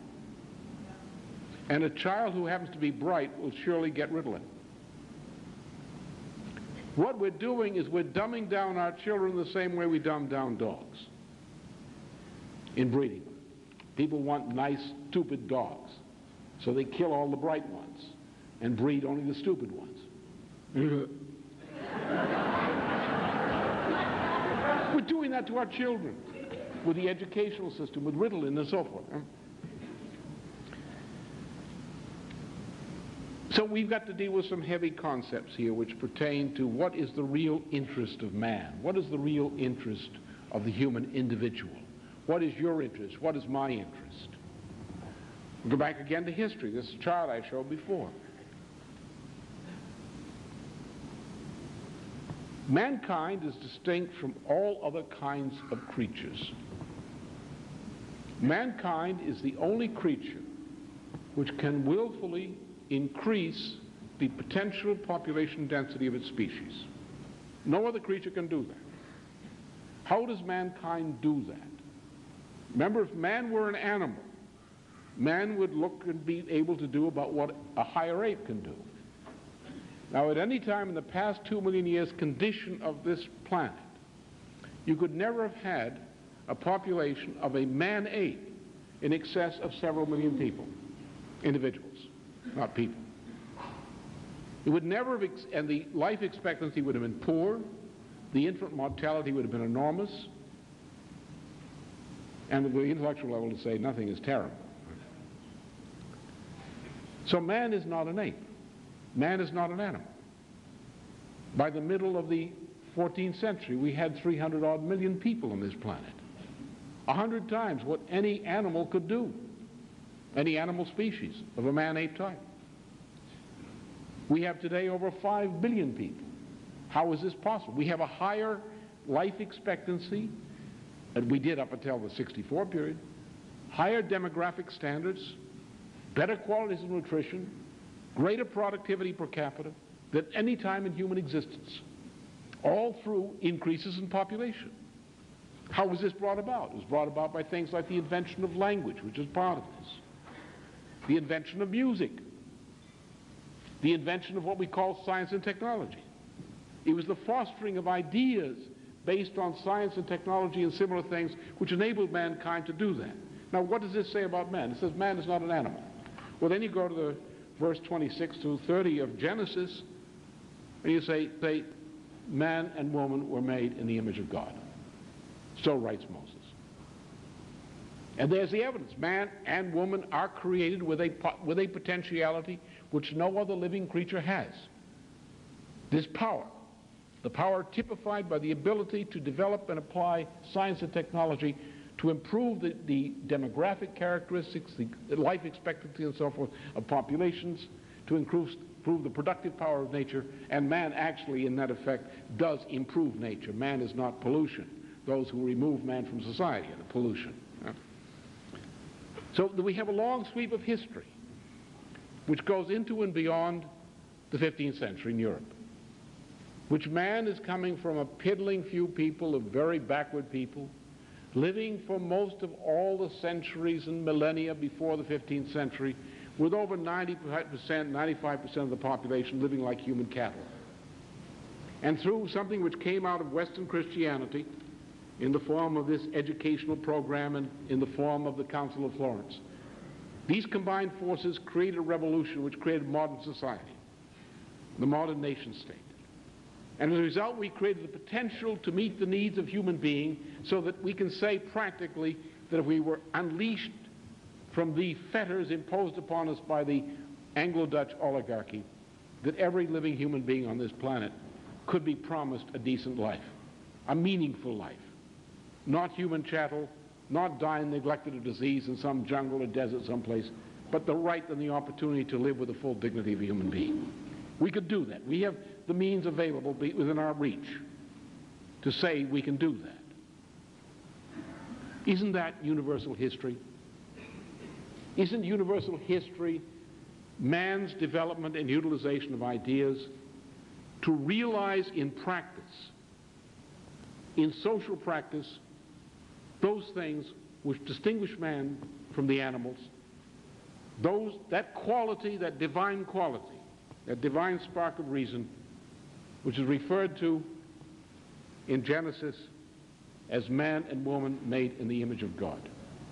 And a child who happens to be bright will surely get Ritalin. What we're doing is we're dumbing down our children the same way we dumb down dogs in breeding them. People want nice, stupid dogs, so they kill all the bright ones and breed only the stupid ones. We're doing that to our children with the educational system, with Ritalin and so forth. So we've got to deal with some heavy concepts here which pertain to what is the real interest of man? What is the real interest of the human individual? What is your interest? What is my interest? We'll go back again to history. This chart I showed before. Mankind is distinct from all other kinds of creatures. Mankind is the only creature which can willfully increase the potential population density of its species. No other creature can do that. How does mankind do that? Remember, if man were an animal, man would look and be able to do about what a higher ape can do. Now, at any time in the past two million years condition of this planet, you could never have had a population of a man-ape in excess of several million people, individuals, not people. It would never have, ex and the life expectancy would have been poor, the infant mortality would have been enormous, and at the intellectual level to say nothing is terrible. So man is not an ape. Man is not an animal. By the middle of the fourteenth century, we had three hundred odd million people on this planet. A hundred times what any animal could do, any animal species of a man-ape type. We have today over five billion people. How is this possible? We have a higher life expectancy than we did up until the sixty-four period, higher demographic standards, better qualities of nutrition, greater productivity per capita than any time in human existence, all through increases in population. How was this brought about? It was brought about by things like the invention of language, which is part of this, the invention of music, the invention of what we call science and technology. It was the fostering of ideas based on science and technology and similar things which enabled mankind to do that. Now, what does this say about man? It says man is not an animal. Well, then you go to the verse twenty-six to thirty of Genesis, and you say, say, man and woman were made in the image of God. So writes Moses. And there's the evidence. Man and woman are created with a, with a potentiality which no other living creature has. This power, the power typified by the ability to develop and apply science and technology to improve the, the demographic characteristics, the life expectancy and so forth of populations, to improve, improve the productive power of nature, and man actually in that effect does improve nature. Man is not pollution. Those who remove man from society are the pollution. So we have a long sweep of history which goes into and beyond the fifteenth century in Europe, which man is coming from a piddling few people, of very backward people, living for most of all the centuries and millennia before the fifteenth century, with over ninety percent, ninety-five percent of the population living like human cattle. And through something which came out of Western Christianity in the form of this educational program and in the form of the Council of Florence, these combined forces created a revolution which created modern society, the modern nation state. And as a result, we created the potential to meet the needs of human beings, so that we can say practically that if we were unleashed from the fetters imposed upon us by the Anglo-Dutch oligarchy, that every living human being on this planet could be promised a decent life, a meaningful life, not human chattel, not dying neglected of disease in some jungle or desert someplace, but the right and the opportunity to live with the full dignity of a human being. We could do that. We have the means available within our reach to say we can do that. Isn't that universal history? Isn't universal history man's development and utilization of ideas to realize in practice, in social practice, those things which distinguish man from the animals, those, that quality, that divine quality, that divine spark of reason, which is referred to in Genesis as man and woman made in the image of God.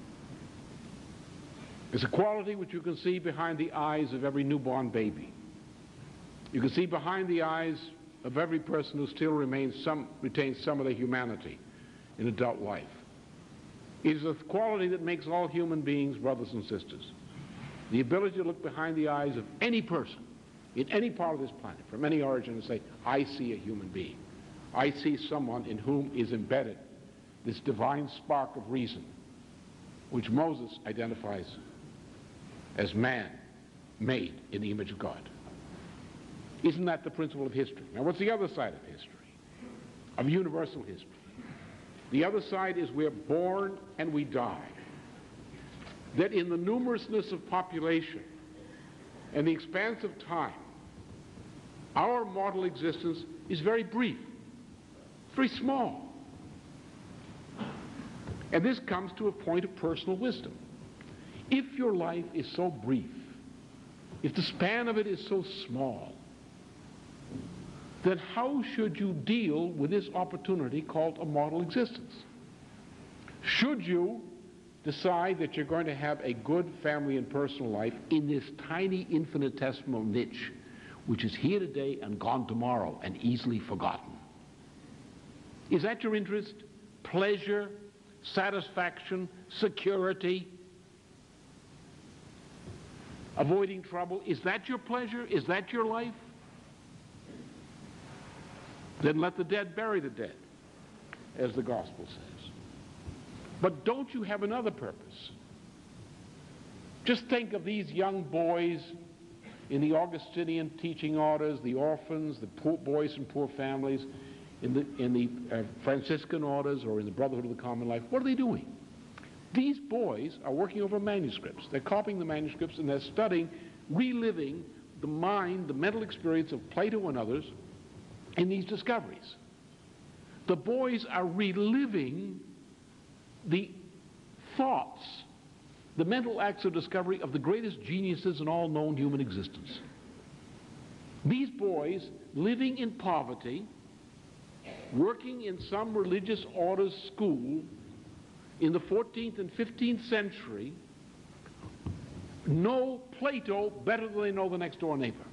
It's a quality which you can see behind the eyes of every newborn baby. You can see behind the eyes of every person who still remains some, retains some of their humanity in adult life. It is a quality that makes all human beings brothers and sisters. The ability to look behind the eyes of any person in any part of this planet, from any origin, and say, I see a human being. I see someone in whom is embedded this divine spark of reason, which Moses identifies as man made in the image of God. Isn't that the principle of history? Now, what's the other side of history, of universal history? The other side is we're born and we die. That in the numerousness of population and the expanse of time, our mortal existence is very brief, very small. And this comes to a point of personal wisdom. If your life is so brief, if the span of it is so small, then how should you deal with this opportunity called a mortal existence? Should you decide that you're going to have a good family and personal life in this tiny infinitesimal niche which is here today and gone tomorrow and easily forgotten. Is that your interest? Pleasure, satisfaction, security, avoiding trouble? Is that your pleasure? Is that your life? Then let the dead bury the dead, as the gospel says. But don't you have another purpose? Just think of these young boys in the Augustinian teaching orders, the orphans, the poor boys from poor families, in the, in the uh, Franciscan orders or in the Brotherhood of the Common Life. What are they doing? These boys are working over manuscripts. They're copying the manuscripts and they're studying, reliving the mind, the mental experience of Plato and others in these discoveries. The boys are reliving the thoughts, the mental acts of discovery of the greatest geniuses in all known human existence. These boys, living in poverty, working in some religious order's school in the fourteenth and fifteenth century, know Plato better than they know the next door neighbor.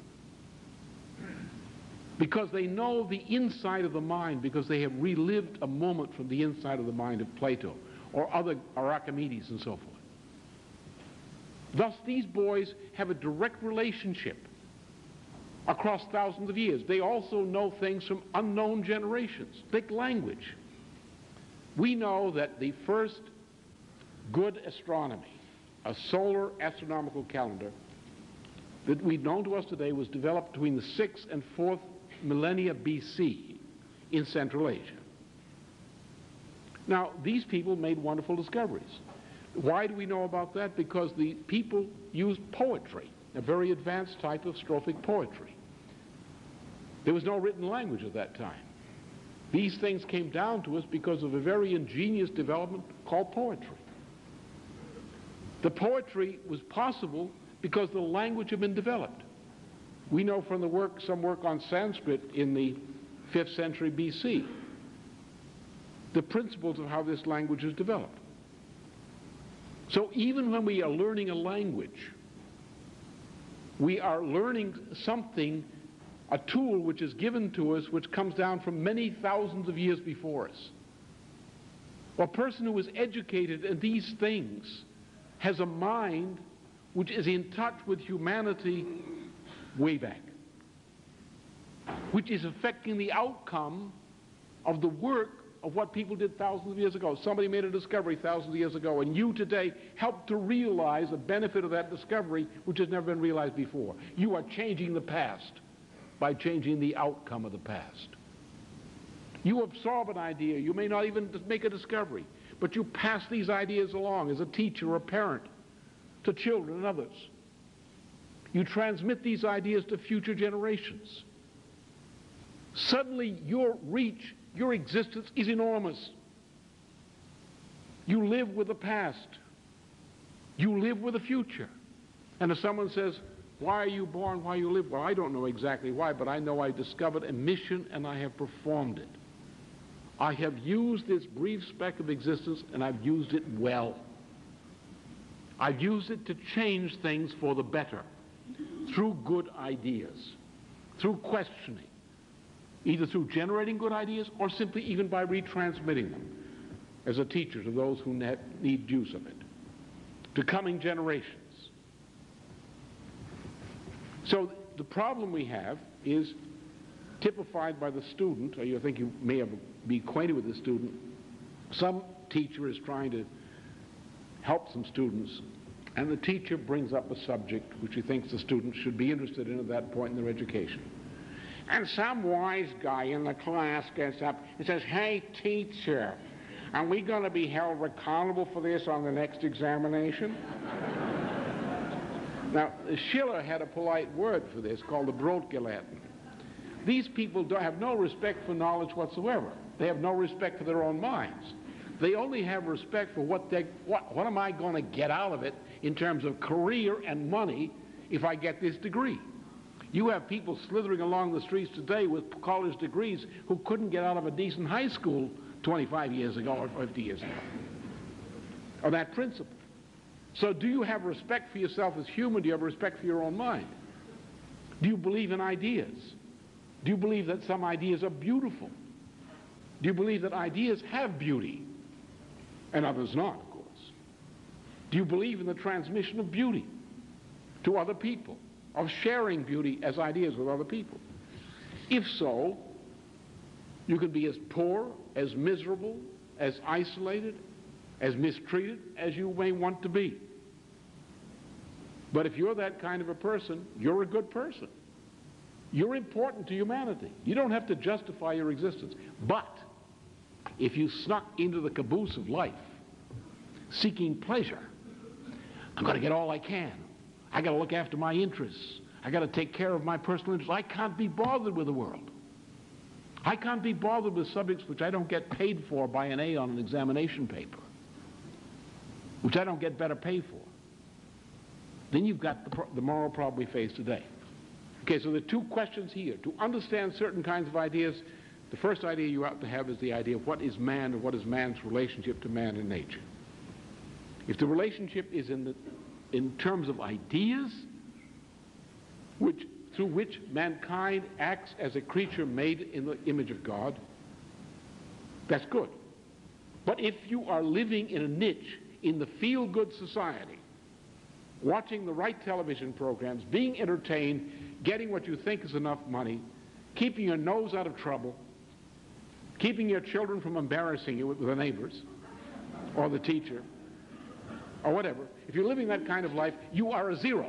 Because they know the inside of the mind, because they have relived a moment from the inside of the mind of Plato or other or Archimedes and so forth. Thus, these boys have a direct relationship across thousands of years. They also know things from unknown generations. Think language. We know that the first good astronomy, a solar astronomical calendar that we've known to us today, was developed between the sixth and fourth millennia B C in Central Asia. Now, these people made wonderful discoveries. Why do we know about that? Because the people used poetry, a very advanced type of strophic poetry. There was no written language at that time. These things came down to us because of a very ingenious development called poetry. The poetry was possible because the language had been developed. We know from the work, some work on Sanskrit in the fifth century B C, the principles of how this language is developed. So even when we are learning a language, we are learning something, a tool which is given to us, which comes down from many thousands of years before us. A person who is educated in these things has a mind which is in touch with humanity way back, which is affecting the outcome of the work of what people did thousands of years ago. Somebody made a discovery thousands of years ago, and you today help to realize the benefit of that discovery, which has never been realized before. You are changing the past by changing the outcome of the past. You absorb an idea. You may not even make a discovery, but you pass these ideas along as a teacher or a parent to children and others. You transmit these ideas to future generations. Suddenly your reach, your existence is enormous. You live with the past. You live with the future. And if someone says, why are you born, why you live? Well, I don't know exactly why, but I know I discovered a mission and I have performed it. I have used this brief speck of existence and I've used it well. I've used it to change things for the better through good ideas, through questioning, either through generating good ideas or simply even by retransmitting them as a teacher to those who need use of it, to coming generations. So the problem we have is typified by the student, or you think you may have be acquainted with the student. Some teacher is trying to help some students, and the teacher brings up a subject which he thinks the students should be interested in at that point in their education. And some wise guy in the class gets up and says, hey, teacher, are we going to be held accountable for this on the next examination? Now, Schiller had a polite word for this called the Brotgelehrten. These people don't have no respect for knowledge whatsoever. They have no respect for their own minds. They only have respect for what they, what, what am I going to get out of it in terms of career and money if I get this degree. You have people slithering along the streets today with college degrees who couldn't get out of a decent high school twenty-five years ago or fifty years ago. Of that principle. So do you have respect for yourself as human? Do you have respect for your own mind? Do you believe in ideas? Do you believe that some ideas are beautiful? Do you believe that ideas have beauty and others not, of course? Do you believe in the transmission of beauty to other people, of sharing beauty as ideas with other people? If so, you can be as poor, as miserable, as isolated, as mistreated as you may want to be. But if you're that kind of a person, you're a good person. You're important to humanity. You don't have to justify your existence. But if you snuck into the caboose of life, seeking pleasure, I'm going to get all I can. I got to look after my interests. I got to take care of my personal interests. I can't be bothered with the world. I can't be bothered with subjects which I don't get paid for by an A on an examination paper, which I don't get better pay for. Then you've got the, pro the moral problem we face today. Okay, so there are two questions here. To understand certain kinds of ideas, the first idea you ought to have is the idea of what is man and what is man's relationship to man and nature. If the relationship is in, the, in terms of ideas, which, through which mankind acts as a creature made in the image of God, that's good. But if you are living in a niche in the feel-good society, watching the right television programs, being entertained, getting what you think is enough money, keeping your nose out of trouble, keeping your children from embarrassing you with the neighbors or the teacher or whatever, if you're living that kind of life, you are a zero.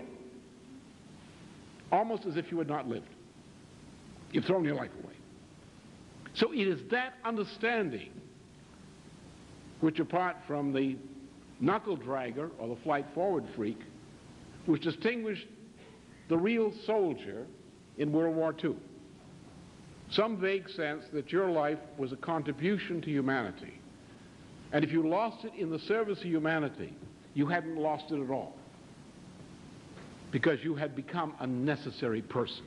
Almost as if you had not lived. You've thrown your life away. So it is that understanding which, apart from the knuckle dragger or the flight forward freak, which distinguished the real soldier in World War Two. Some vague sense that your life was a contribution to humanity. And if you lost it in the service of humanity, you hadn't lost it at all, because you had become a necessary person.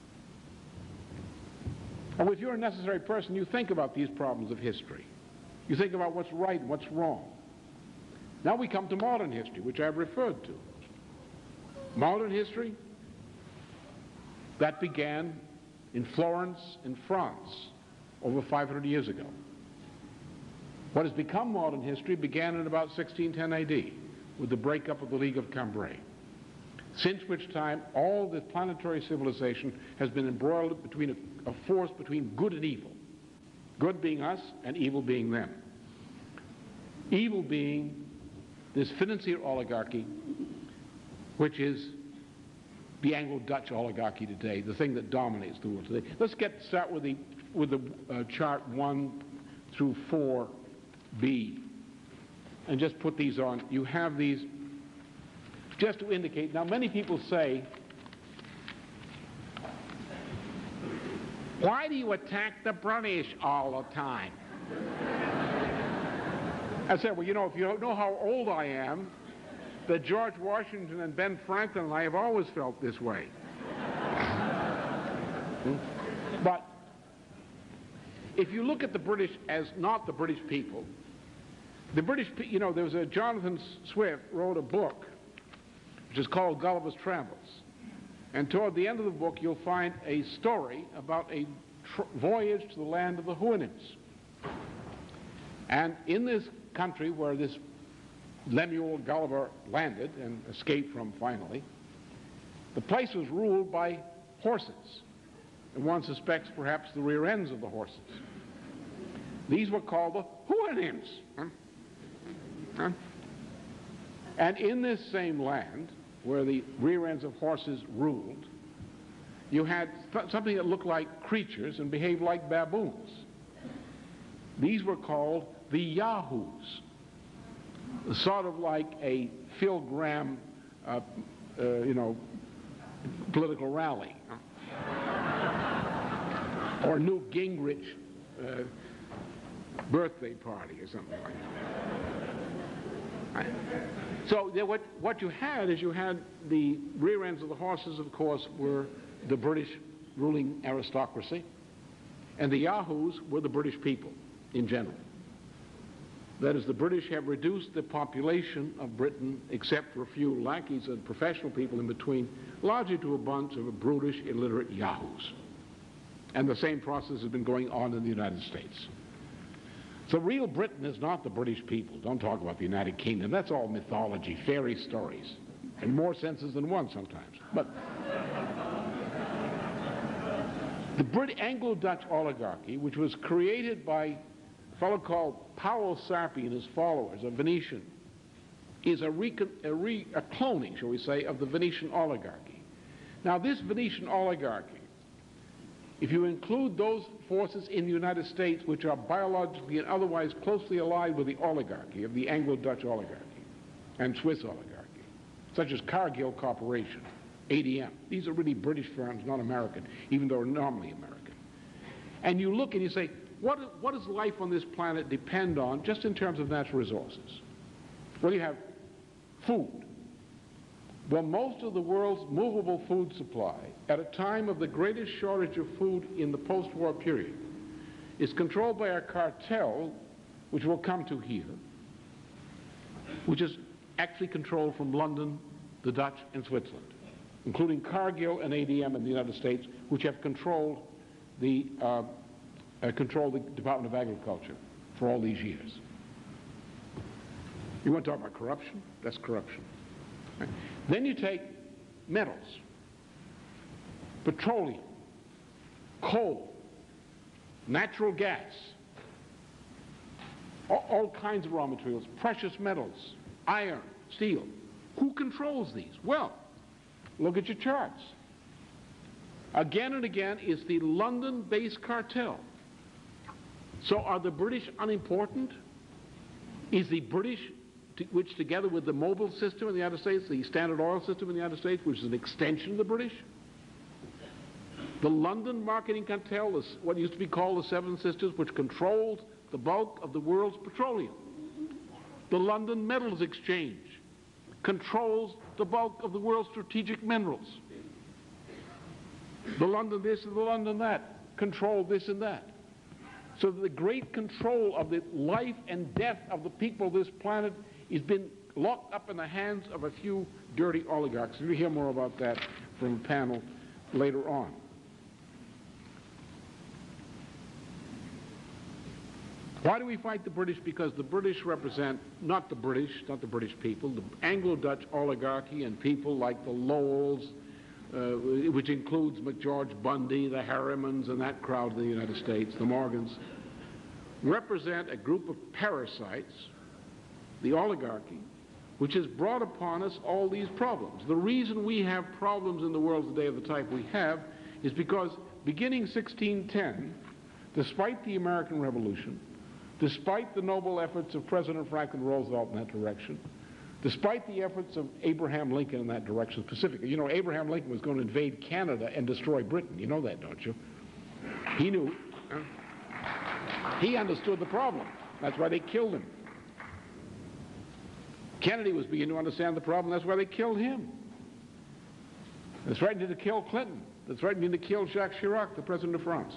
And if you're a necessary person, you think about these problems of history. You think about what's right and what's wrong. Now we come to modern history, which I've referred to. Modern history, that began in Florence, in France, over five hundred years ago. What has become modern history began in about sixteen ten A D with the breakup of the League of Cambrai, since which time all this planetary civilization has been embroiled between a, a force between good and evil, good being us and evil being them. Evil being this financier oligarchy, which is the Anglo-Dutch oligarchy today, the thing that dominates the world today. Let's get start with the with the uh, chart one through four B, and just put these on. You have these just to indicate. Now, many people say, "Why do you attack the British all the time?" I said, well, you know, if you don't know how old I am, that George Washington and Ben Franklin and I have always felt this way. But if you look at the British as not the British people, the British, you know, there was a Jonathan Swift wrote a book which is called Gulliver's Travels. And toward the end of the book, you'll find a story about a tr voyage to the land of the Houyhnhnms. And in this country where this Lemuel Gulliver landed and escaped from finally, the place was ruled by horses. And one suspects perhaps the rear ends of the horses. These were called the Houyhnhnms. Huh? Huh? And in this same land, where the rear ends of horses ruled, you had something that looked like creatures and behaved like baboons. These were called the Yahoos, sort of like a Phil Graham, uh, uh, you know, political rally, or Newt Gingrich uh, birthday party or something like that. Right? So there, what, what you had is you had the rear ends of the horses, of course, were the British ruling aristocracy, and the Yahoos were the British people in general. That is, the British have reduced the population of Britain, except for a few lackeys and professional people in between, largely to a bunch of brutish, illiterate yahoos. And the same process has been going on in the United States. So real Britain is not the British people. Don't talk about the United Kingdom. That's all mythology, fairy stories, in more senses than one sometimes. But the Brit Anglo-Dutch oligarchy, which was created by a fellow called Paolo Sarpi and his followers, a Venetian, is a, recon, a, re, a cloning, shall we say, of the Venetian oligarchy. Now, this Venetian oligarchy, if you include those forces in the United States which are biologically and otherwise closely allied with the oligarchy of the Anglo-Dutch oligarchy and Swiss oligarchy, such as Cargill Corporation, A D M. These are really British firms, not American, even though they're nominally American. And you look and you say, what, what does life on this planet depend on just in terms of natural resources? Well, you have food. Well, most of the world's movable food supply, at a time of the greatest shortage of food in the post-war period, is controlled by a cartel, which we'll come to here, which is actually controlled from London, the Dutch, and Switzerland, including Cargill and A D M in the United States, which have controlled the, uh, uh, controlled the Department of Agriculture for all these years. You want to talk about corruption? That's corruption. Right. Then you take metals, petroleum, coal, natural gas, all, all kinds of raw materials, precious metals, iron, steel. Who controls these? Well, look at your charts. Again and again, it's the London-based cartel. So are the British unimportant? Is the British, which together with the Mobil system in the United States, the Standard Oil system in the United States, which is an extension of the British, the London marketing cartel is what used to be called the Seven Sisters, which controlled the bulk of the world's petroleum. The London Metals Exchange controls the bulk of the world's strategic minerals. The London this and the London that control this and that. So the great control of the life and death of the people of this planet has been locked up in the hands of a few dirty oligarchs. You'll hear more about that from a panel later on. Why do we fight the British? Because the British represent not the British, not the British people, the Anglo-Dutch oligarchy and people like the Lowells, uh, which includes McGeorge Bundy, the Harrimans, and that crowd in the United States, the Morgans, represent a group of parasites, the oligarchy, which has brought upon us all these problems. The reason we have problems in the world today of the type we have is because beginning sixteen ten, despite the American Revolution, despite the noble efforts of President Franklin Roosevelt in that direction, despite the efforts of Abraham Lincoln in that direction specifically. You know, Abraham Lincoln was going to invade Canada and destroy Britain. You know that, don't you? He knew. Uh, he understood the problem. That's why they killed him. Kennedy was beginning to understand the problem. That's why they killed him. They threatened to kill Clinton. They threatened to kill Jacques Chirac, the president of France.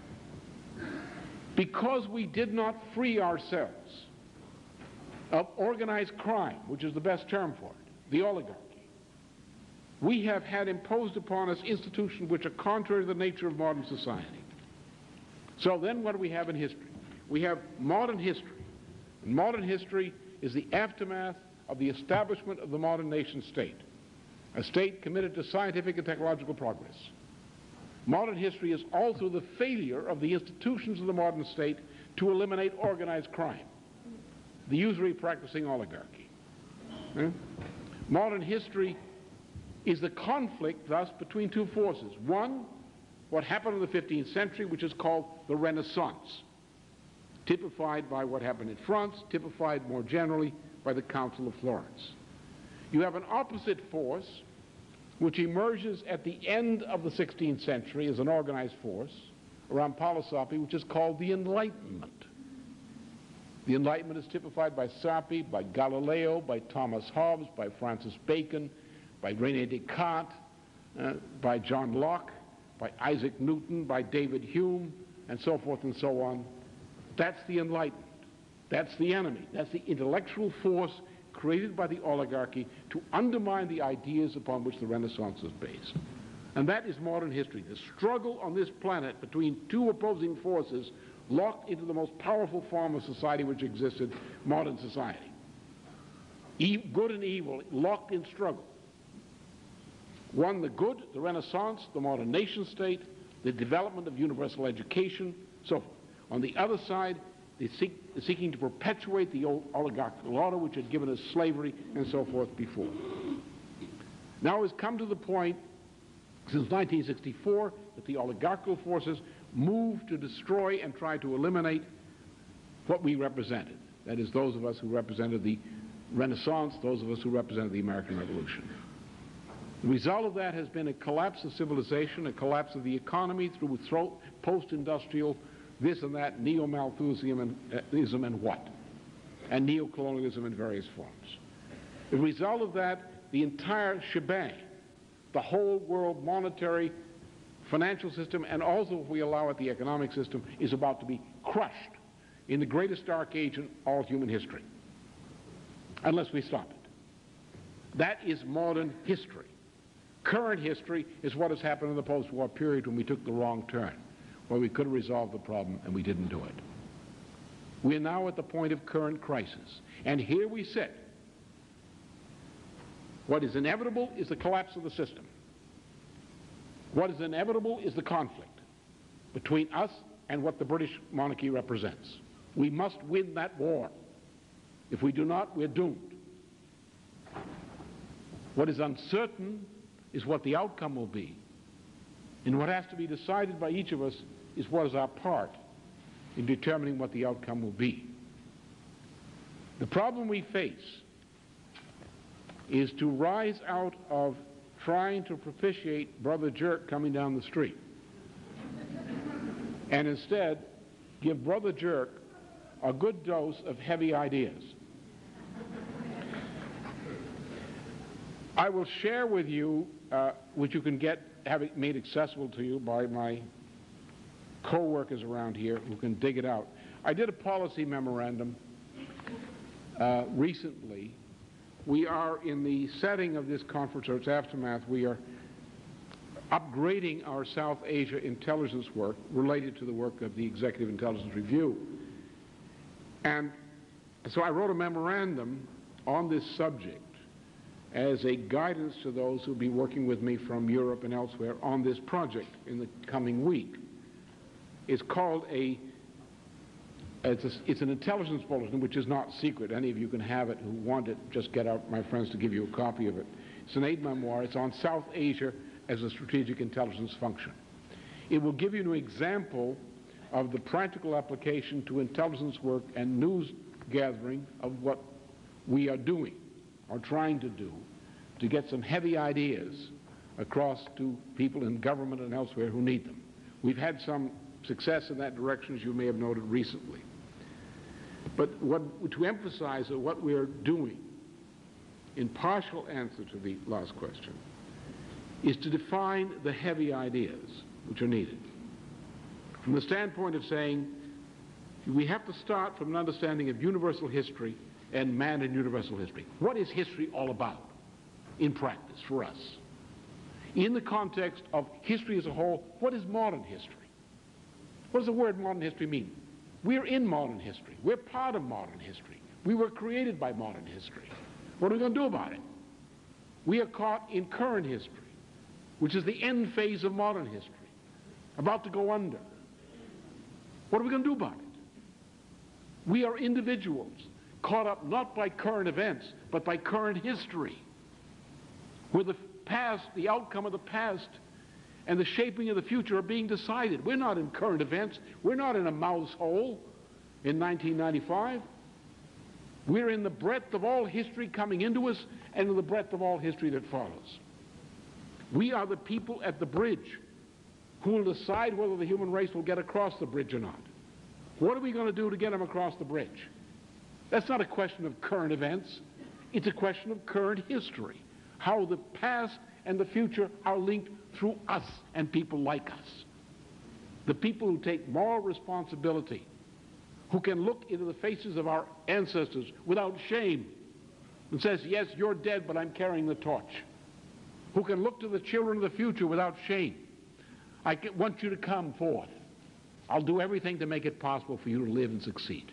Because we did not free ourselves of organized crime, which is the best term for it, the oligarchy, we have had imposed upon us institutions which are contrary to the nature of modern society. So then what do we have in history? We have modern history. And modern history is the aftermath of the establishment of the modern nation state, a state committed to scientific and technological progress. Modern history is also the failure of the institutions of the modern state to eliminate organized crime, the usury practicing oligarchy. Eh? Modern history is the conflict, thus, between two forces. One, what happened in the fifteenth century, which is called the Renaissance, typified by what happened in France, typified more generally by the Council of Florence. You have an opposite force which emerges at the end of the sixteenth century as an organized force around Paolo Sarpi, which is called the Enlightenment. The Enlightenment is typified by Sarpi, by Galileo, by Thomas Hobbes, by Francis Bacon, by René Descartes, uh, by John Locke, by Isaac Newton, by David Hume, and so forth and so on. That's the Enlightenment. That's the enemy. That's the intellectual force created by the oligarchy to undermine the ideas upon which the Renaissance is based. And that is modern history. The struggle on this planet between two opposing forces locked into the most powerful form of society which existed, modern society. E- good and evil locked in struggle. One, the good, the Renaissance, the modern nation state, the development of universal education, so forth. On the other side, they seek, seeking to perpetuate the old oligarchical order which had given us slavery and so forth before. Now it's come to the point since nineteen sixty-four that the oligarchical forces moved to destroy and try to eliminate what we represented. That is, those of us who represented the Renaissance, those of us who represented the American Revolution. The result of that has been a collapse of civilization, a collapse of the economy through post-industrial this and that, neo-Malthusianism and what? And neo-colonialism in various forms. The result of that, the entire shebang, the whole world monetary, financial system, and also, if we allow it, the economic system, is about to be crushed in the greatest dark age in all human history, unless we stop it. That is modern history. Current history is what has happened in the post-war period when we took the wrong turn, where we could have resolved the problem and we didn't do it. We are now at the point of current crisis, and here we sit. What is inevitable is the collapse of the system. What is inevitable is the conflict between us and what the British monarchy represents. We must win that war. If we do not, we're doomed. What is uncertain is what the outcome will be. And what has to be decided by each of us is what is our part in determining what the outcome will be. The problem we face is to rise out of trying to propitiate Brother Jerk coming down the street and instead give Brother Jerk a good dose of heavy ideas. I will share with you, uh, which you can get, have it made accessible to you by my co-workers around here who can dig it out. I did a policy memorandum uh, recently. We are in the setting of this conference or its aftermath. We are upgrading our South Asia intelligence work related to the work of the Executive Intelligence Review. And so I wrote a memorandum on this subject as a guidance to those who will be working with me from Europe and elsewhere on this project in the coming week. It's called a, it's, a, it's an intelligence bulletin which is not secret. Any of you can have it who want it. Just get out my friends to give you a copy of it. It's an aid memoir. It's on South Asia as a strategic intelligence function. It will give you an example of the practical application to intelligence work and news gathering of what we are doing or trying to do to get some heavy ideas across to people in government and elsewhere who need them. We've had some success in that direction, as you may have noted recently. But what, to emphasize that what we are doing, in partial answer to the last question, is to define the heavy ideas which are needed. From the standpoint of saying, we have to start from an understanding of universal history and man in universal history. What is history all about in practice for us? In the context of history as a whole, what is modern history? What does the word modern history mean? We're in modern history. We're part of modern history. We were created by modern history. What are we going to do about it? We are caught in current history, which is the end phase of modern history, about to go under. What are we going to do about it? We are individuals caught up not by current events, but by current history, where the past, the outcome of the past, and the shaping of the future are being decided. We're not in current events. We're not in a mouse hole in nineteen ninety-five. We're in the breadth of all history coming into us and in the breadth of all history that follows. We are the people at the bridge who will decide whether the human race will get across the bridge or not. What are we going to do to get them across the bridge? That's not a question of current events. It's a question of current history. How the past and the future are linked through us and people like us. The people who take moral responsibility who can look into the faces of our ancestors without shame and says, yes, you're dead, but I'm carrying the torch. Who can look to the children of the future without shame. I want you to come forth. I'll do everything to make it possible for you to live and succeed.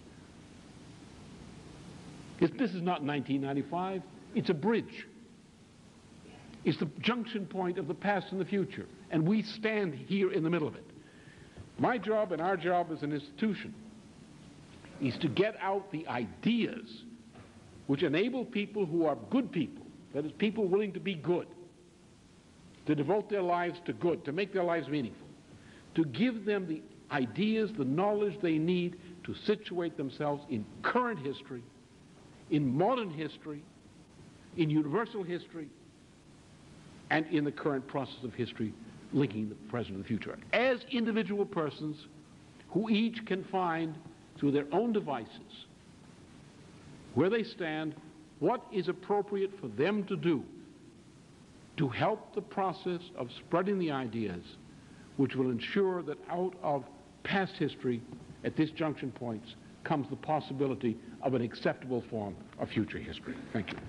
It's, this is not nineteen ninety-five. It's a bridge. It's the junction point of the past and the future. And we stand here in the middle of it. My job and our job as an institution is to get out the ideas which enable people who are good people, that is, people willing to be good, to devote their lives to good, to make their lives meaningful, to give them the ideas, the knowledge they need to situate themselves in current history, in modern history, in universal history, and in the current process of history linking the present and the future. As individual persons who each can find through their own devices where they stand, what is appropriate for them to do to help the process of spreading the ideas which will ensure that out of past history at this junction points comes the possibility of an acceptable form of future history. Thank you.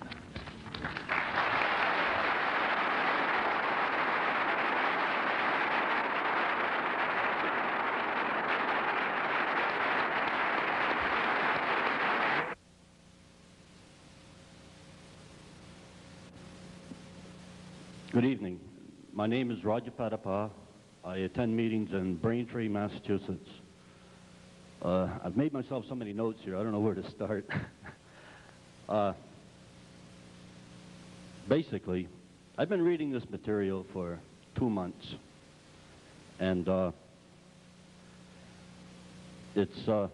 Good evening. My name is Roger Padapa. I attend meetings in Braintree, Massachusetts. Uh, I've made myself so many notes here, I don't know where to start. uh, basically, I've been reading this material for two months. And uh, it's, uh,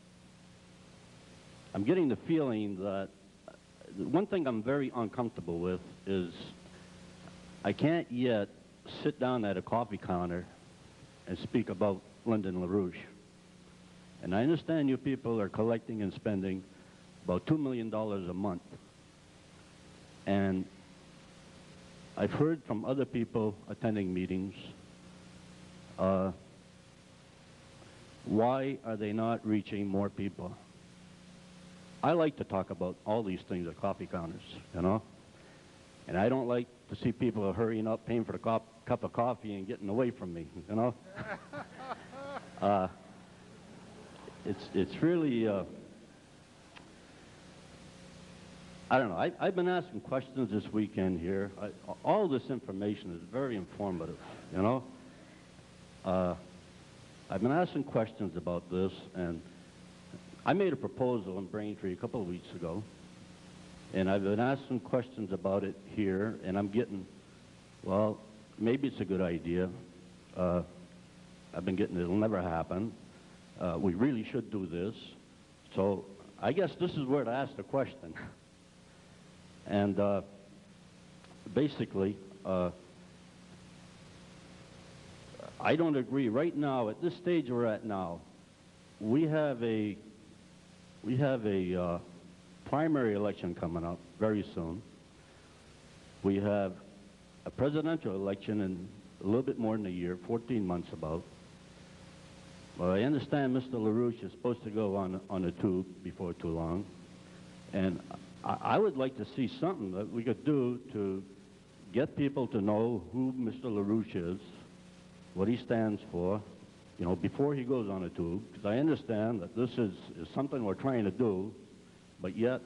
I'm getting the feeling that one thing I'm very uncomfortable with is I can't yet sit down at a coffee counter and speak about Lyndon LaRouche. And I understand you people are collecting and spending about two million dollars a month. And I've heard from other people attending meetings, uh, why are they not reaching more people? I like to talk about all these things at coffee counters, you know? And I don't like to see people hurrying up, paying for the cop, cup of coffee and getting away from me, you know? uh, it's, it's really, uh, I don't know, I, I've been asking questions this weekend here. I, all this information is very informative, you know? Uh, I've been asking questions about this, and I made a proposal in Braintree a couple of weeks ago, and I've been asking questions about it here, and I'm getting, well, maybe it's a good idea. Uh, I've been getting, it'll never happen. Uh, we really should do this. So I guess this is where to ask the question. And uh, basically, uh, I don't agree. Right now, at this stage we're at now, we have a, we have a, uh, primary election coming up very soon. We have a presidential election in a little bit more than a year, fourteen months about. Well, I understand Mister LaRouche is supposed to go on, on a tube before too long. And I, I would like to see something that we could do to get people to know who Mister LaRouche is, what he stands for, you know, before he goes on a tube. Because I understand that this is, is something we're trying to do, but yet,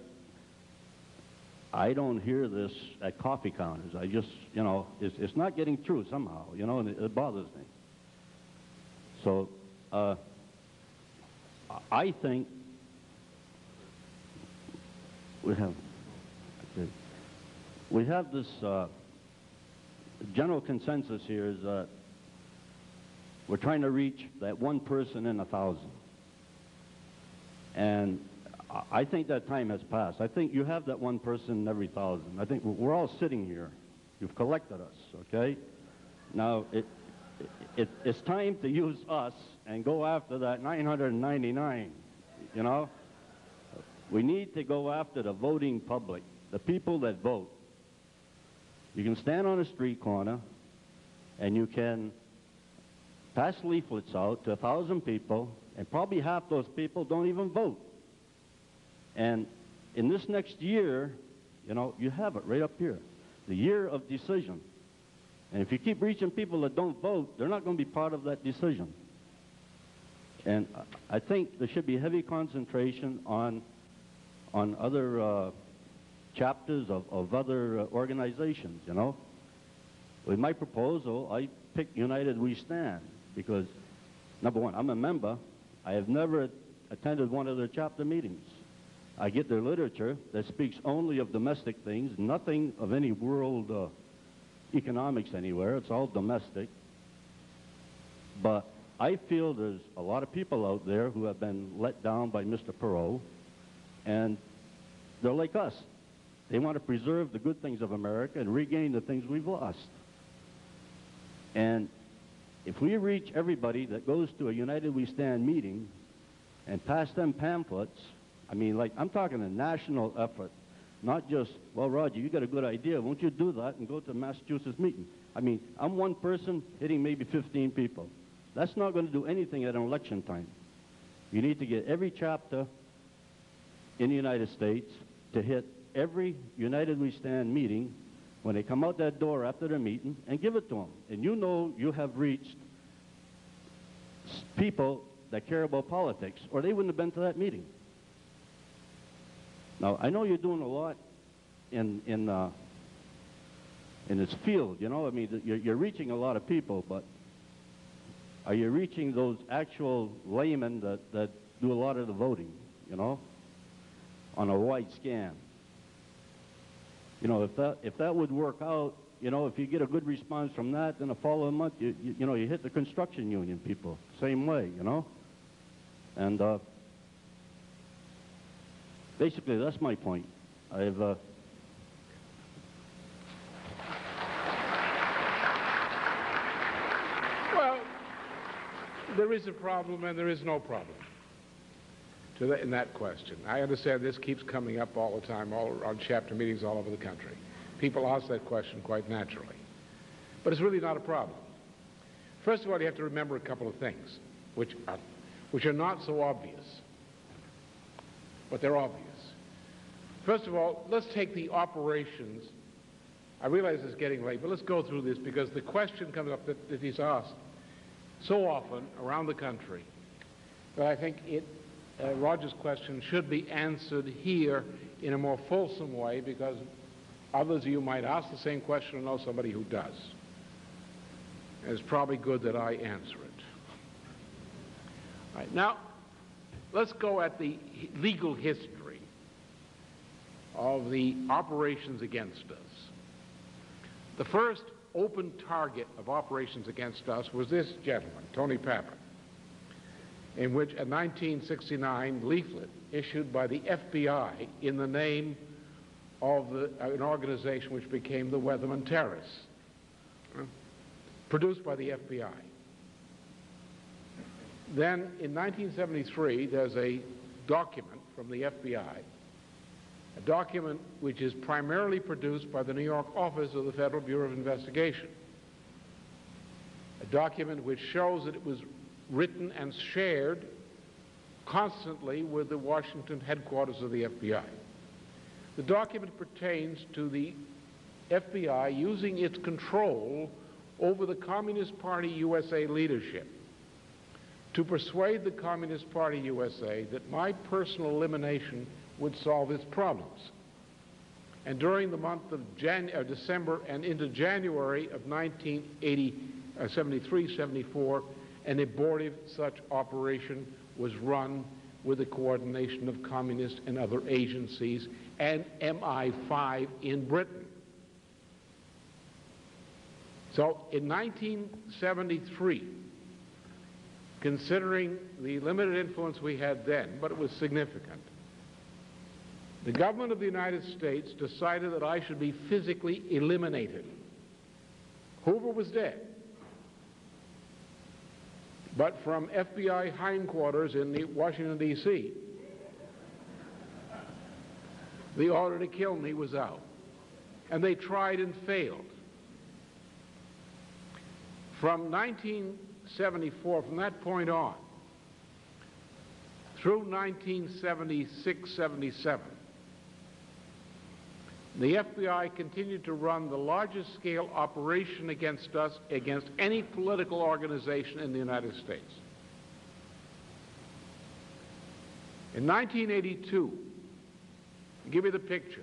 I don't hear this at coffee counters. I just, you know, it's, it's not getting through somehow, you know, and it, it bothers me. So, uh, I think we have, we have this uh, general consensus here is that we're trying to reach that one person in a thousand. And I think that time has passed. I think you have that one person in every thousand. I think we're all sitting here. You've collected us, okay? Now, it, it, it's time to use us and go after that nine hundred ninety-nine, you know? We need to go after the voting public, the people that vote. You can stand on a street corner and you can pass leaflets out to a thousand people And probably half those people don't even vote. And in this next year, you know, you have it right up here, the year of decision. And if you keep reaching people that don't vote, they're not going to be part of that decision. And I think there should be heavy concentration on, on other uh, chapters of, of other uh, organizations, you know. With my proposal, I picked United We Stand because, number one, I'm a member. I have never attended one of their chapter meetings. I get their literature that speaks only of domestic things, nothing of any world uh, economics anywhere. It's all domestic. But I feel there's a lot of people out there who have been let down by Mister Perot, and they're like us. They want to preserve the good things of America and regain the things we've lost. And if we reach everybody that goes to a United We Stand meeting and pass them pamphlets, I mean, like, I'm talking a national effort, not just, well, Roger, you got a good idea. Won't you do that and go to a Massachusetts meeting? I mean, I'm one person hitting maybe fifteen people. That's not going to do anything at an election time. You need to get every chapter in the United States to hit every United We Stand meeting when they come out that door after their meeting and give it to them. And you know you have reached people that care about politics, or they wouldn't have been to that meeting. Now, I know you're doing a lot in, in, uh, in this field, you know? I mean, you're, you're reaching a lot of people, but are you reaching those actual laymen that, that do a lot of the voting, you know, on a wide scan? You know, if that, if that would work out, you know, if you get a good response from that, then the following month, you, you, you know, you hit the construction union people, same way, you know? And uh, basically, that's my point. I've... Uh, well, there is a problem and there is no problem to that, in that question. I understand this keeps coming up all the time, all on chapter meetings all over the country. People ask that question quite naturally. But it's really not a problem. First of all, you have to remember a couple of things, which are, which are not so obvious, but they're obvious. First of all, let's take the operations. I realize it's getting late, but let's go through this because the question comes up that, that is asked so often around the country that I think it, uh, Roger's question should be answered here in a more fulsome way because others of you might ask the same question and know somebody who does. And it's probably good that I answer it. All right, now, let's go at the legal history of the operations against us. The first open target of operations against us was this gentleman, Tony Pappan, in which a nineteen sixty-nine leaflet issued by the F B I in the name of the, uh, an organization which became the Weatherman Terrorists, uh, produced by the F B I. Then in nineteen seventy-three, there's a document from the F B I, a document which is primarily produced by the New York office of the Federal Bureau of Investigation, a document which shows that it was written and shared constantly with the Washington headquarters of the F B I. The document pertains to the F B I using its control over the Communist Party U S A leadership to persuade the Communist Party U S A that my personal elimination would solve its problems. And during the month of Jan uh, December and into January of nineteen seventy-three seventy-four, an abortive such operation was run with the coordination of communist and other agencies and M I five in Britain. So in nineteen seventy-three, considering the limited influence we had then, but it was significant, the government of the United States decided that I should be physically eliminated. Hoover was dead. But from F B I hindquarters in the Washington, D C, the order to kill me was out. And they tried and failed. From nineteen seventy-four, from that point on, through nineteen seventy-six seventy-seven, the F B I continued to run the largest scale operation against us, against any political organization in the United States. In nineteen eighty-two, to give you the picture,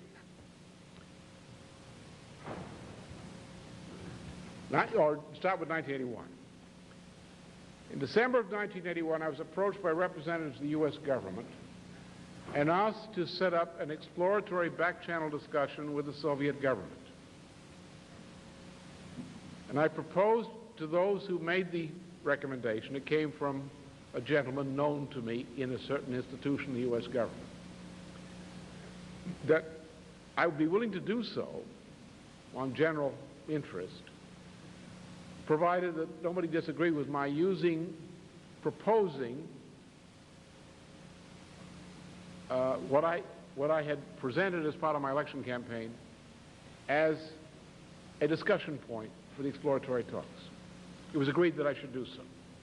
or start with nineteen eighty-one. In December of nineteen eighty-one, I was approached by representatives of the U S government and asked to set up an exploratory back-channel discussion with the Soviet government. And I proposed to those who made the recommendation, it came from a gentleman known to me in a certain institution in the U S government, that I would be willing to do so on general interest, provided that nobody disagreed with my using, proposing uh, what I, what I had presented as part of my election campaign as a discussion point for the exploratory talks. It was agreed that I should do so.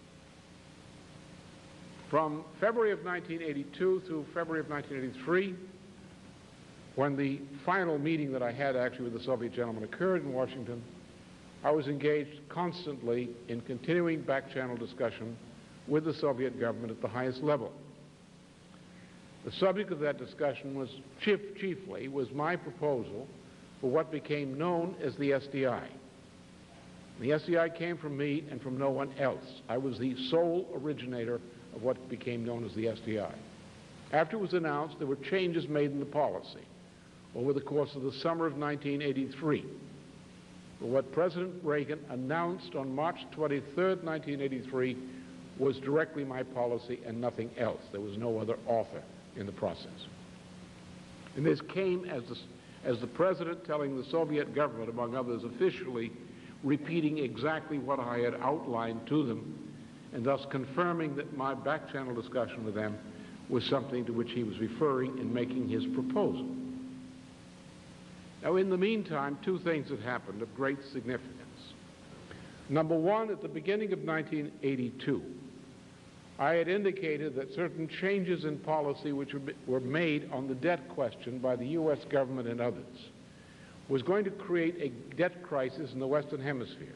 From February of nineteen eighty-two through February of nineteen eighty-three, when the final meeting that I had actually with the Soviet gentleman occurred in Washington, I was engaged constantly in continuing back-channel discussion with the Soviet government at the highest level. The subject of that discussion was chief, chiefly was my proposal for what became known as the S D I. The S D I came from me and from no one else. I was the sole originator of what became known as the S D I. After it was announced, there were changes made in the policy over the course of the summer of nineteen eighty-three. But what President Reagan announced on March twenty-third, nineteen eighty-three was directly my policy and nothing else. There was no other author in the process. And this came as the, as the President telling the Soviet government, among others, officially repeating exactly what I had outlined to them, and thus confirming that my back-channel discussion with them was something to which he was referring in making his proposal. Now, in the meantime, two things had happened of great significance. Number one, at the beginning of nineteen eighty-two, I had indicated that certain changes in policy which were made on the debt question by the U S government and others was going to create a debt crisis in the Western Hemisphere.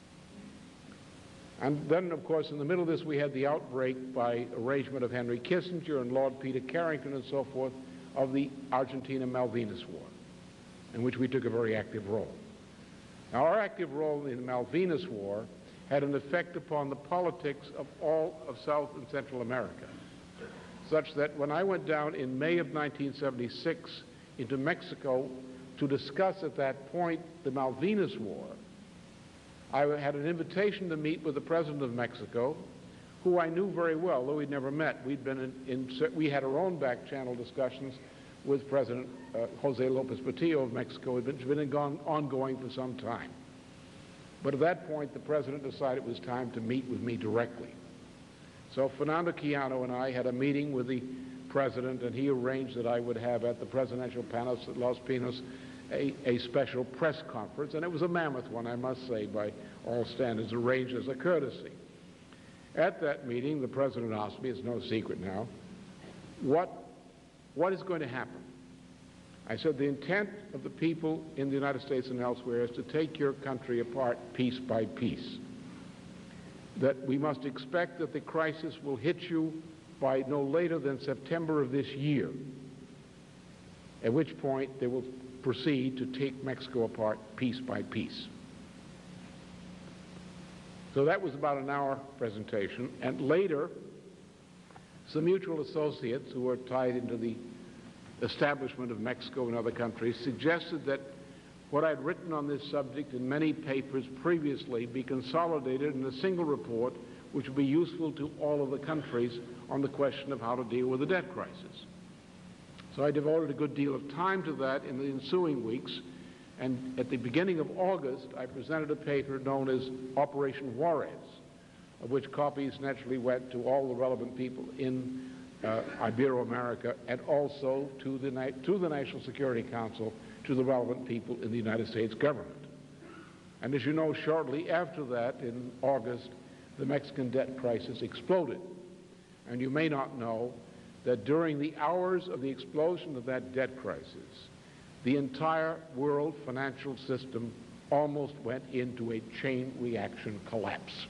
And then, of course, in the middle of this, we had the outbreak by arrangement of Henry Kissinger and Lord Peter Carrington and so forth of the Argentina-Malvinas War, in which we took a very active role. Now, our active role in the Malvinas War had an effect upon the politics of all of South and Central America, such that when I went down in May of nineteen seventy-six into Mexico to discuss at that point the Malvinas War, I had an invitation to meet with the President of Mexico, who I knew very well, though we'd never met. We'd been in, in we had our own back-channel discussions with President uh, Jose Lopez Portillo of Mexico. It had been, been gone, ongoing for some time. But at that point, the President decided it was time to meet with me directly. So Fernando Quijano and I had a meeting with the President, and he arranged that I would have at the Presidential Palace at Los Pinos a, a special press conference, and it was a mammoth one, I must say, by all standards, arranged as a courtesy. At that meeting, the President asked me, it's no secret now, what, what is going to happen? I said, the intent of the people in the United States and elsewhere is to take your country apart piece by piece. That we must expect that the crisis will hit you by no later than September of this year, at which point they will proceed to take Mexico apart piece by piece. So that was about an hour presentation, and later, some mutual associates who were tied into the establishment of Mexico and other countries suggested that what I'd written on this subject in many papers previously be consolidated in a single report which would be useful to all of the countries on the question of how to deal with the debt crisis. So I devoted a good deal of time to that in the ensuing weeks, and at the beginning of August I presented a paper known as Operation Juarez, of which copies naturally went to all the relevant people in Uh, Ibero-America, and also to the, to the National Security Council, to the relevant people in the United States government. And as you know, shortly after that, in August, the Mexican debt crisis exploded. And you may not know that during the hours of the explosion of that debt crisis, the entire world financial system almost went into a chain reaction collapse.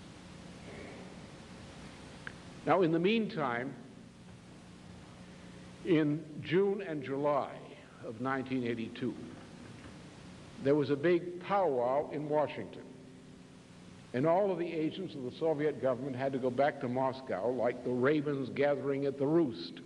Now, in the meantime, in June and July of nineteen eighty-two, there was a big powwow in Washington, and all of the agents of the Soviet government had to go back to Moscow like the ravens gathering at the roost.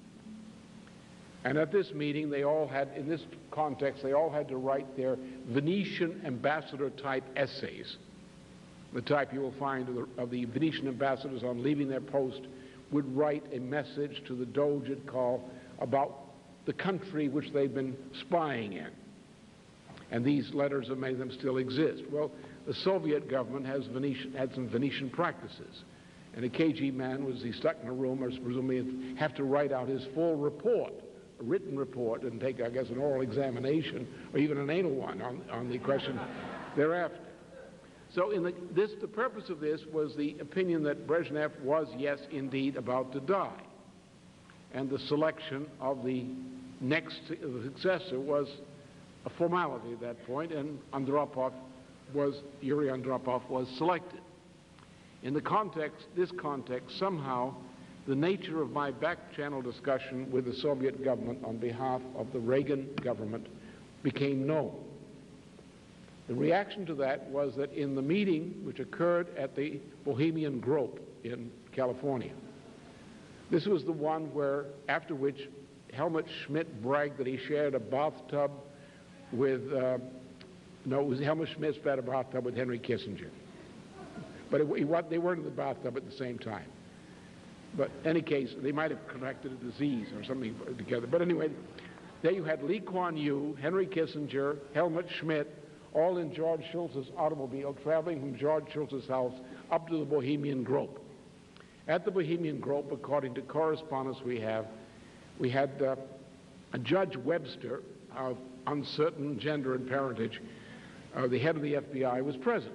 And at this meeting, they all had, in this context, they all had to write their Venetian ambassador-type essays, the type you will find of the, of the Venetian ambassadors on leaving their post would write a message to the Doge at call about the country which they've been spying in. And these letters, of many of them still exist. Well, the Soviet government has Venetian, had some Venetian practices. And a K G man was he stuck in a room, or presumably have to write out his full report, a written report, and take, I guess, an oral examination, or even an anal one on, on the question thereafter. So in the, this, the purpose of this was the opinion that Brezhnev was, yes, indeed, about to die. And the selection of the next the successor was a formality at that point, and Andropov was, Yuri Andropov was selected. In the context, this context, somehow, the nature of my back-channel discussion with the Soviet government on behalf of the Reagan government became known. The reaction to that was that in the meeting which occurred at the Bohemian Grove in California, this was the one where, after which Helmut Schmidt bragged that he shared a bathtub with, uh, no, it was Helmut Schmidt shared a bathtub with Henry Kissinger. But it, he, they weren't in the bathtub at the same time. But in any case, they might have contracted a disease or something together. But anyway, there you had Lee Kuan Yew, Henry Kissinger, Helmut Schmidt, all in George Shultz's automobile, traveling from George Shultz's house up to the Bohemian Grove. At the Bohemian Grove, according to correspondence we have, we had uh, a Judge Webster of uncertain gender and parentage, uh, the head of the F B I, was present.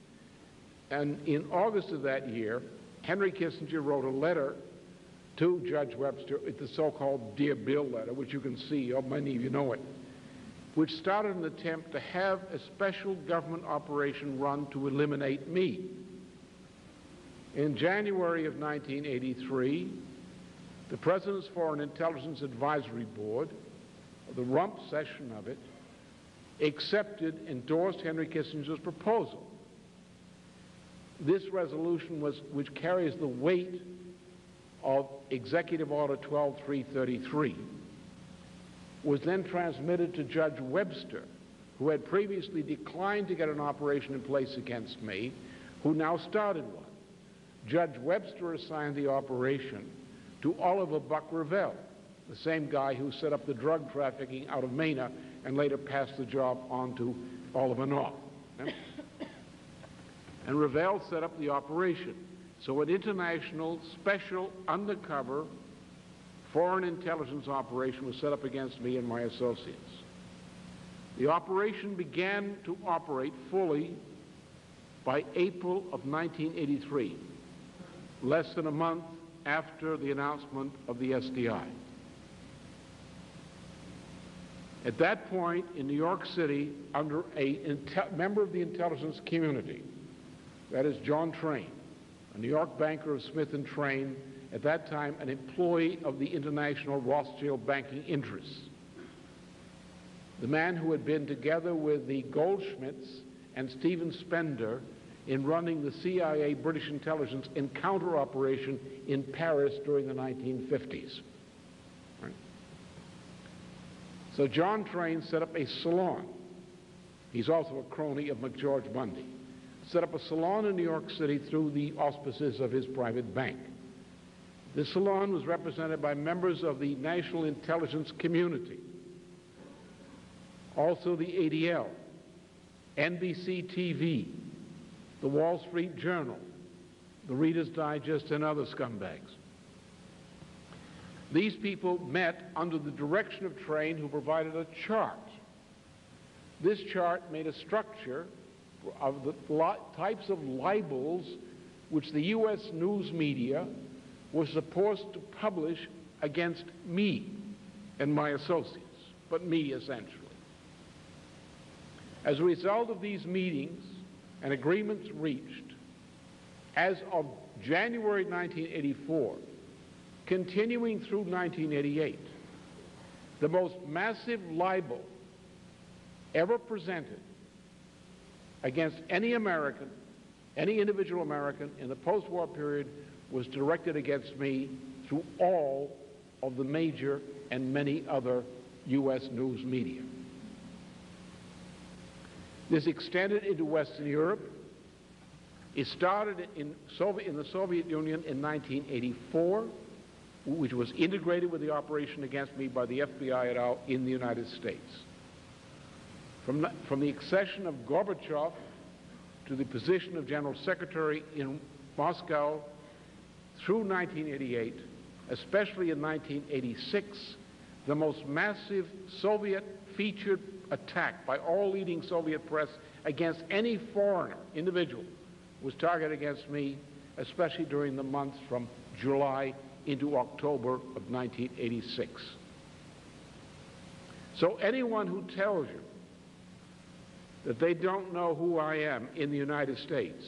And in August of that year, Henry Kissinger wrote a letter to Judge Webster, it's the so-called Dear Bill letter, which you can see, oh, many of you know it, which started an attempt to have a special government operation run to eliminate me. In January of nineteen eighty-three, the President's Foreign Intelligence Advisory Board, the rump session of it, accepted, endorsed Henry Kissinger's proposal. This resolution, was, which carries the weight of Executive Order twelve three thirty-three, was then transmitted to Judge Webster, who had previously declined to get an operation in place against me, who now started one. Judge Webster assigned the operation to Oliver Buck Revelle, the same guy who set up the drug trafficking out of Maine and later passed the job on to Oliver North. And Revelle set up the operation. So an international, special, undercover foreign intelligence operation was set up against me and my associates. The operation began to operate fully by April of nineteen eighty-three, less than a month after the announcement of the S D I. At that point in New York City, under a member of the intelligence community, that is John Train, a New York banker of Smith and Train, at that time an employee of the international Rothschild banking interests, the man who had been together with the Goldschmidts and Stephen Spender in running the C I A British intelligence encounter operation in Paris during the nineteen fifties. Right? So John Train set up a salon. He's also a crony of McGeorge Bundy. Set up a salon in New York City through the auspices of his private bank. This salon was represented by members of the national intelligence community, also the A D L, N B C T V, the Wall Street Journal, the Reader's Digest, and other scumbags. These people met under the direction of Train, who provided a chart. This chart made a structure of the types of libels which the U S news media was supposed to publish against me and my associates, but me essentially. As a result of these meetings and agreements reached, as of January nineteen eighty-four, continuing through nineteen eighty-eight, the most massive libel ever presented against any American, any individual American in the post-war period was directed against me through all of the major and many other U S news media. This extended into Western Europe. It started in, Soviet, in the Soviet Union in nineteen eighty-four, which was integrated with the operation against me by the F B I et al. In the United States. From the, from the accession of Gorbachev to the position of General Secretary in Moscow through nineteen eighty-eight, especially in nineteen eighty-six, the most massive Soviet featured attack by all leading Soviet press against any foreigner, individual, was targeted against me, especially during the months from July into October of nineteen eighty-six. So anyone who tells you that they don't know who I am in the United States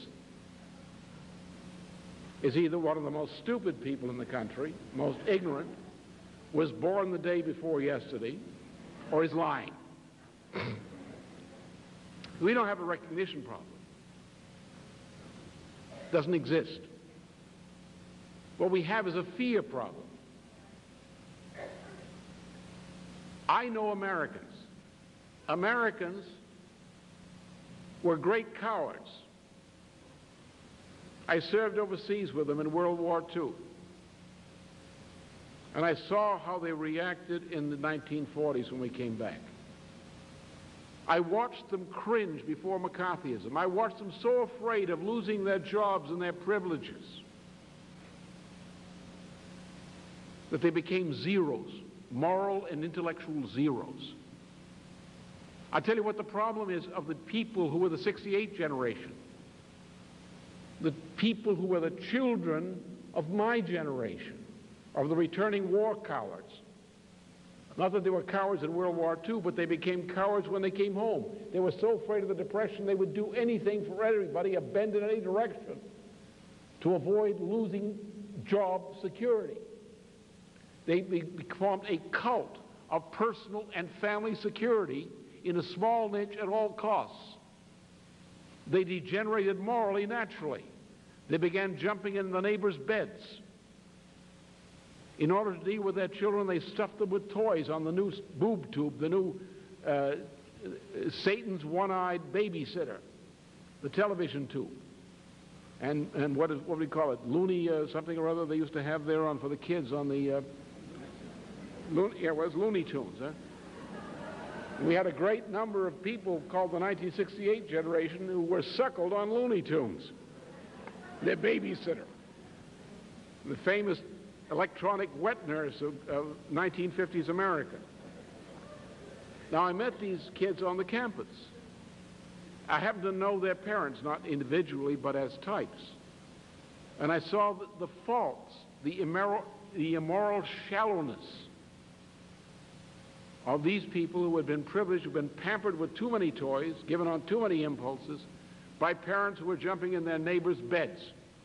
is either one of the most stupid people in the country, most ignorant, was born the day before yesterday, or is lying. We don't have a recognition problem. It doesn't exist. What we have is a fear problem. I know Americans. Americans were great cowards. I served overseas with them in World War Two. And I saw how they reacted in the nineteen forties when we came back. I watched them cringe before McCarthyism. I watched them so afraid of losing their jobs and their privileges that they became zeros, moral and intellectual zeros. I tell you what the problem is of the people who were the sixty-eight generation, the people who were the children of my generation, of the returning war cowards. Not that they were cowards in World War Two, but they became cowards when they came home. They were so afraid of the Depression they would do anything for everybody, a bend in any direction, to avoid losing job security. They, they formed a cult of personal and family security in a small niche at all costs. They degenerated morally naturally. They began jumping in the neighbors' beds. In order to deal with their children, they stuffed them with toys on the new boob tube, the new uh, Satan's one-eyed babysitter, the television tube. And, and what, is, what do we call it? Looney uh, something or other they used to have there on for the kids on the... Uh, Looney, yeah, it was Looney Tunes, huh? We had a great number of people called the nineteen sixty-eight generation who were suckled on Looney Tunes. Their babysitter. The famous electronic wet nurse of, of nineteen fifties America. Now, I met these kids on the campus. I happened to know their parents, not individually, but as types. And I saw the, the faults, the immoral, the immoral shallowness of these people who had been privileged, who had been pampered with too many toys, given on too many impulses, by parents who were jumping in their neighbors' beds,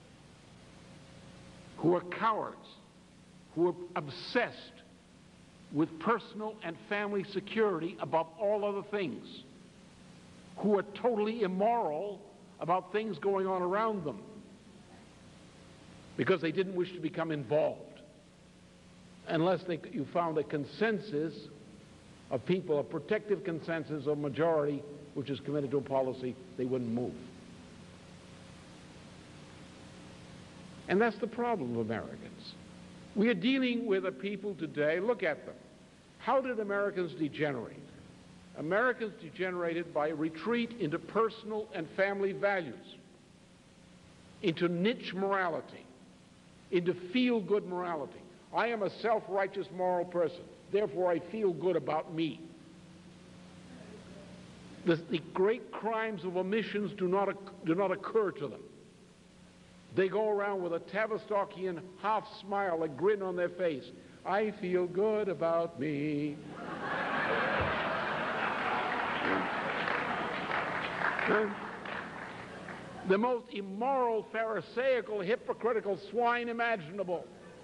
who were cowards, who were obsessed with personal and family security above all other things, who were totally immoral about things going on around them because they didn't wish to become involved unless they, you found a consensus of people, a protective consensus of majority which is committed to a policy, they wouldn't move. And that's the problem of Americans. We are dealing with a people today, look at them. How did Americans degenerate? Americans degenerated by retreat into personal and family values, into niche morality, into feel-good morality. I am a self-righteous moral person, therefore I feel good about me. The, the great crimes of omissions do not, do not occur to them. They go around with a Tavistockian half smile, a grin on their face. I feel good about me. The most immoral, pharisaical, hypocritical swine imaginable.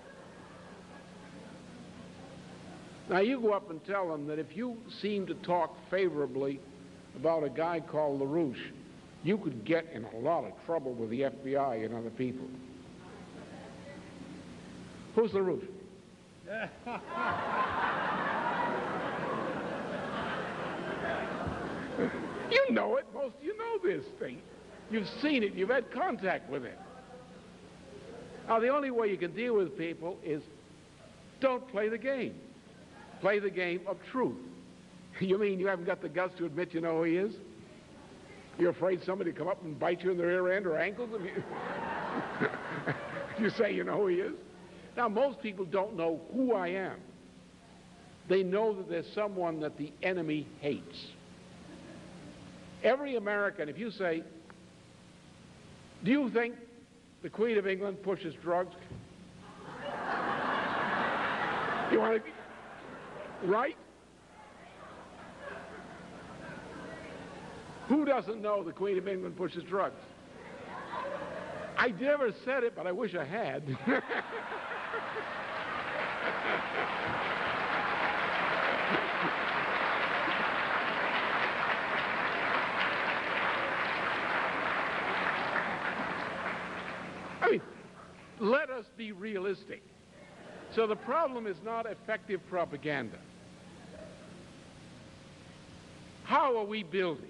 Now you go up and tell them that if you seem to talk favorably about a guy called LaRouche, you could get in a lot of trouble with the F B I and other people. Who's LaRouche? You know it. Most of you know this thing. You've seen it. You've had contact with it. Now, the only way you can deal with people is don't play the game. Play the game of truth. You mean you haven't got the guts to admit you know who he is? You're afraid somebody will come up and bite you in the rear end or ankles? If you, you say you know who he is? Now, most people don't know who I am. They know that there's someone that the enemy hates. Every American, if you say, do you think the Queen of England pushes drugs? You want to, right? Who doesn't know the Queen of England pushes drugs? I never said it, but I wish I had. I mean, let us be realistic. So the problem is not effective propaganda. How are we building?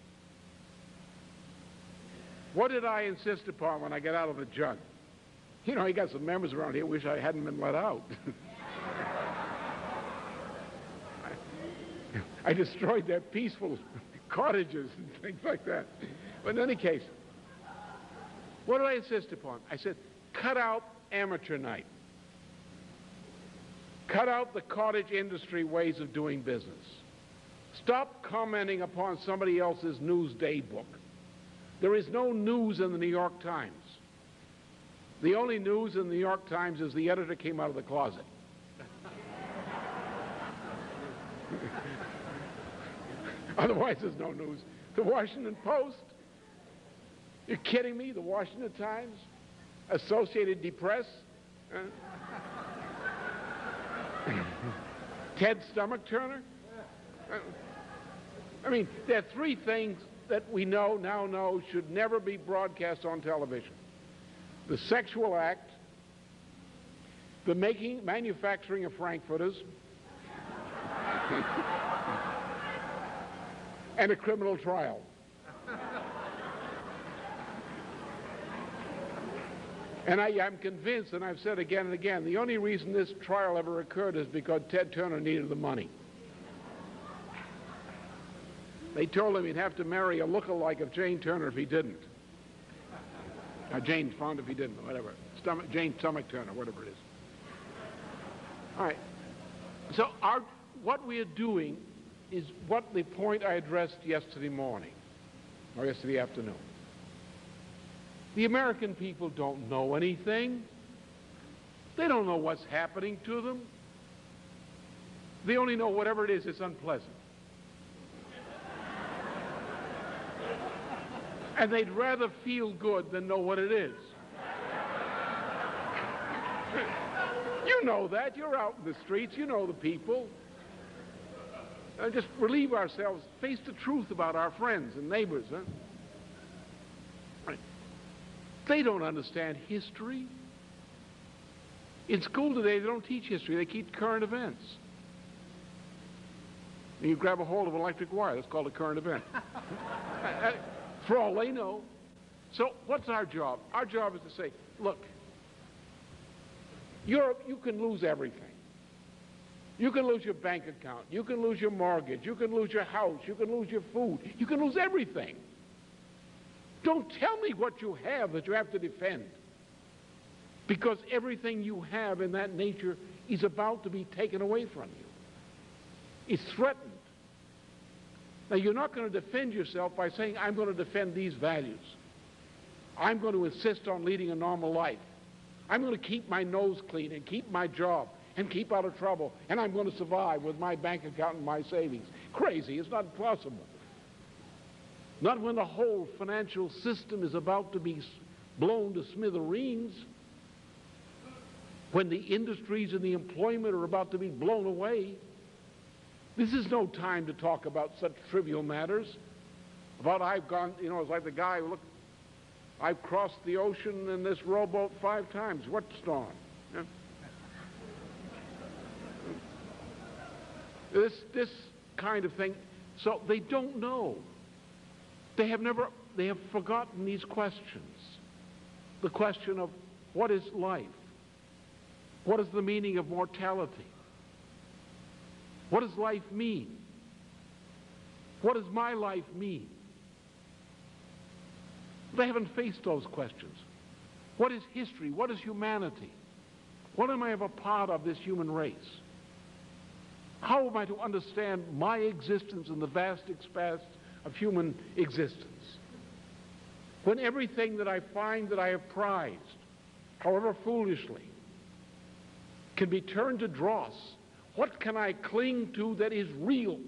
What did I insist upon when I got out of the jug? You know, you got some members around here wish I hadn't been let out. I, I destroyed their peaceful cottages and things like that. But in any case, what did I insist upon? I said, cut out amateur night. Cut out the cottage industry ways of doing business. Stop commenting upon somebody else's Newsday book. There is no news in the New York Times. The only news in the New York Times is the editor came out of the closet. Otherwise, there's no news. The Washington Post? You're kidding me? The Washington Times? Associated Press? Uh, Ted Stomach Turner? Uh, I mean, there are three things that we know, now know, should never be broadcast on television. The sexual act, the making, manufacturing of frankfurters, and a criminal trial. And I, I'm convinced, and I've said again and again, the only reason this trial ever occurred is because Ted Turner needed the money. They told him he'd have to marry a look-alike of Jane Turner if he didn't. Or Jane Fonda if he didn't, whatever. Stomach, Jane Stomach Turner, whatever it is. All right. So our, what we are doing is what the point I addressed yesterday morning, or yesterday afternoon. The American people don't know anything. They don't know what's happening to them. They only know whatever it is, it's unpleasant. And they'd rather feel good than know what it is. You know that. You're out in the streets. You know the people. Uh, just relieve ourselves. Face the truth about our friends and neighbors. Huh? Right. They don't understand history. In school today, they don't teach history. They teach current events. And you grab a hold of an electric wire. That's called a current event. For all they know. So what's our job? Our job is to say, look, you're, you can lose everything. You can lose your bank account. You can lose your mortgage. You can lose your house. You can lose your food. You can lose everything. Don't tell me what you have that you have to defend. Because everything you have in that nature is about to be taken away from you. It's threatened. Now, you're not going to defend yourself by saying, I'm going to defend these values. I'm going to insist on leading a normal life. I'm going to keep my nose clean and keep my job and keep out of trouble, and I'm going to survive with my bank account and my savings. Crazy. It's not possible. Not when the whole financial system is about to be blown to smithereens, when the industries and the employment are about to be blown away. This is no time to talk about such trivial matters. About I've gone, you know, it's like the guy, look, I've crossed the ocean in this rowboat five times. What storm? Yeah. This, this kind of thing. So they don't know. They have never, they have forgotten these questions. The question of what is life? What is the meaning of mortality? What does life mean? What does my life mean? They haven't faced those questions. What is history? What is humanity? What am I of a part of this human race? How am I to understand my existence in the vast expanse of human existence? When everything that I find that I have prized, however foolishly, can be turned to dross, what can I cling to that is real?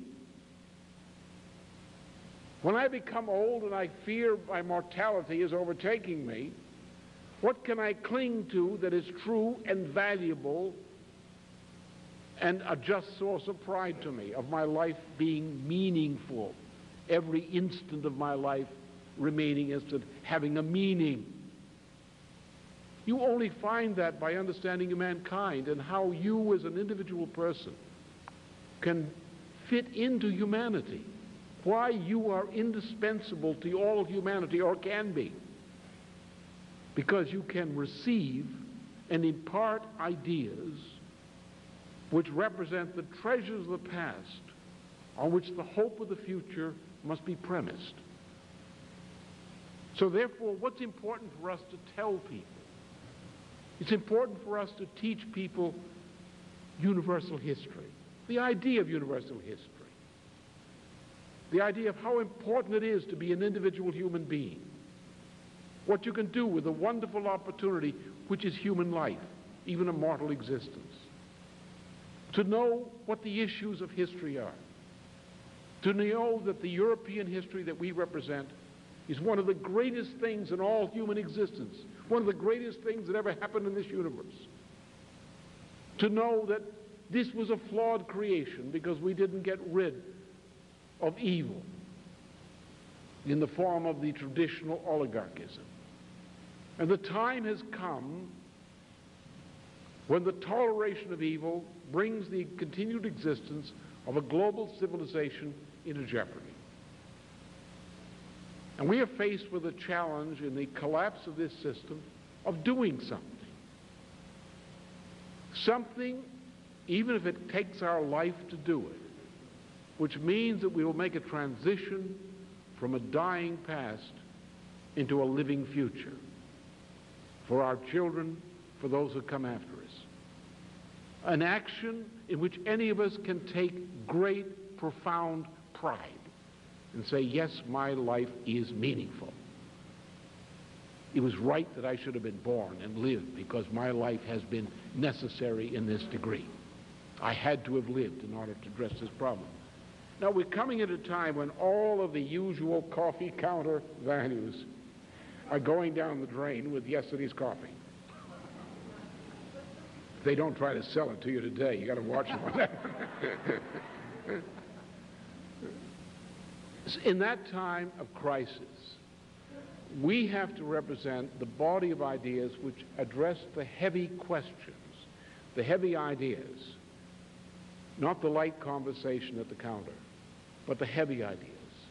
When I become old and I fear my mortality is overtaking me, what can I cling to that is true and valuable and a just source of pride to me, of my life being meaningful, every instant of my life remaining as to having a meaning? You only find that by understanding mankind and how you as an individual person can fit into humanity, why you are indispensable to all humanity, or can be, because you can receive and impart ideas which represent the treasures of the past on which the hope of the future must be premised. So therefore, what's important for us to tell people? It's important for us to teach people universal history, the idea of universal history, the idea of how important it is to be an individual human being, what you can do with the wonderful opportunity which is human life, even a mortal existence, to know what the issues of history are, to know that the European history that we represent is one of the greatest things in all human existence, one of the greatest things that ever happened in this universe. To know that this was a flawed creation because we didn't get rid of evil in the form of the traditional oligarchism. And the time has come when the toleration of evil brings the continued existence of a global civilization into jeopardy. And we are faced with a challenge in the collapse of this system of doing something. Something, even if it takes our life to do it, which means that we will make a transition from a dying past into a living future for our children, for those who come after us. An action in which any of us can take great, profound pride and say, yes, my life is meaningful. It was right that I should have been born and lived because my life has been necessary in this degree. I had to have lived in order to address this problem. Now, we're coming at a time when all of the usual coffee counter values are going down the drain with yesterday's coffee. If they don't try to sell it to you today, you got to watch them on that one. In that time of crisis, we have to represent the body of ideas which address the heavy questions, the heavy ideas, not the light conversation at the counter, but the heavy ideas.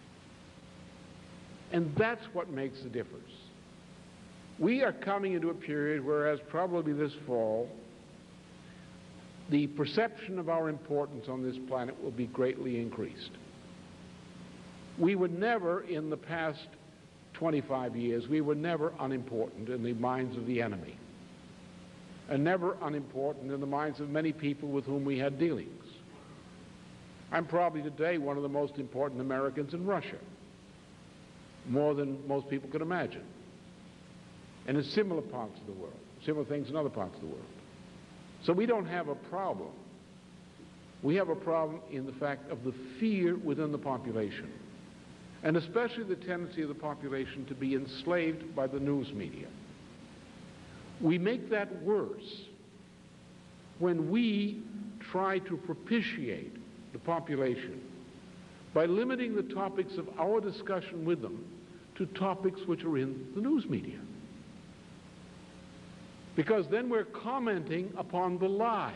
And that's what makes the difference. We are coming into a period whereas probably this fall, the perception of our importance on this planet will be greatly increased. We were never, in the past twenty-five years, we were never unimportant in the minds of the enemy, and never unimportant in the minds of many people with whom we had dealings. I'm probably today one of the most important Americans in Russia, more than most people could imagine, and in similar parts of the world, similar things in other parts of the world. So we don't have a problem. We have a problem in the fact of the fear within the population, and especially the tendency of the population to be enslaved by the news media. We make that worse when we try to propitiate the population by limiting the topics of our discussion with them to topics which are in the news media. Because then we're commenting upon the lies,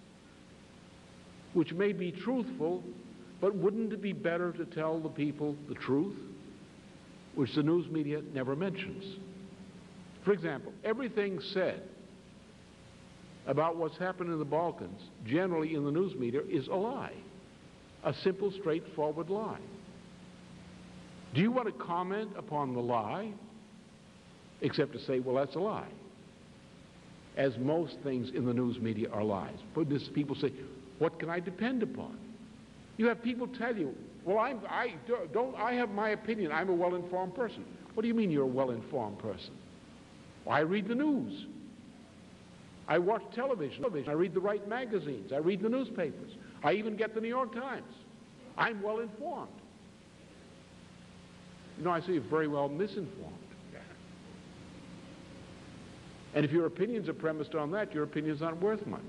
which may be truthful, but wouldn't it be better to tell the people the truth, which the news media never mentions? For example, everything said about what's happened in the Balkans, generally in the news media, is a lie. A simple, straightforward lie. Do you want to comment upon the lie, except to say, well, that's a lie? As most things in the news media are lies. But this, people say, what can I depend upon? You have people tell you, well, I'm, I, don't, I have my opinion. I'm a well-informed person. What do you mean you're a well-informed person? Well, I read the news. I watch television. I read the right magazines. I read the newspapers. I even get the New York Times. I'm well-informed. You know, I say you're very well misinformed. And if your opinions are premised on that, your opinions aren't worth much.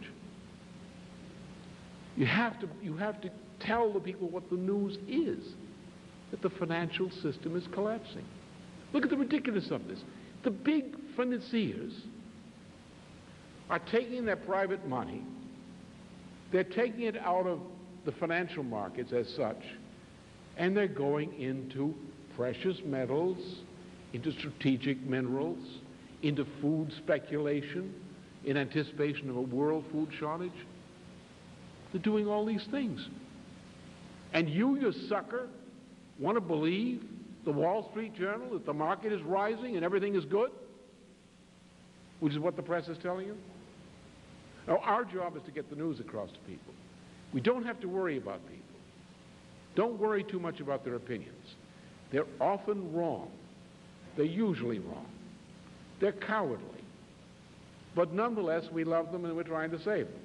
You have to, you have to tell the people what the news is, that the financial system is collapsing. Look at the ridiculousness of this. The big financiers are taking their private money, they're taking it out of the financial markets as such, and they're going into precious metals, into strategic minerals, into food speculation in anticipation of a world food shortage. They're doing all these things. And you, you sucker, want to believe the Wall Street Journal that the market is rising and everything is good, which is what the press is telling you? Now, our job is to get the news across to people. We don't have to worry about people. Don't worry too much about their opinions. They're often wrong. They're usually wrong. They're cowardly. But nonetheless, we love them and we're trying to save them.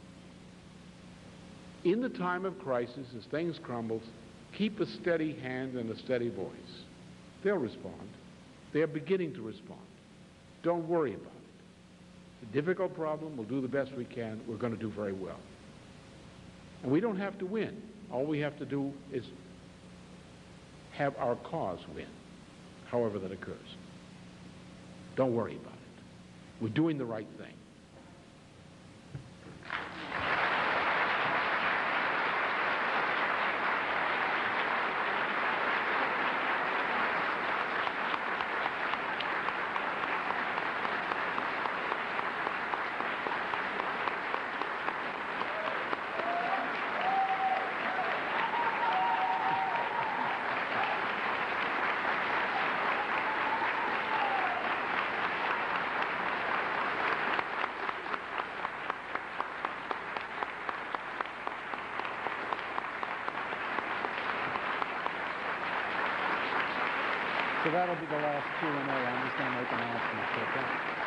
In the time of crisis, as things crumble, keep a steady hand and a steady voice. They'll respond. They're beginning to respond. Don't worry about it. It's a difficult problem. We'll do the best we can. We're going to do very well. And we don't have to win. All we have to do is have our cause win, however that occurs. Don't worry about it. We're doing the right thing. So that'll be the last Q and A. I'm just going to make announcements. Okay?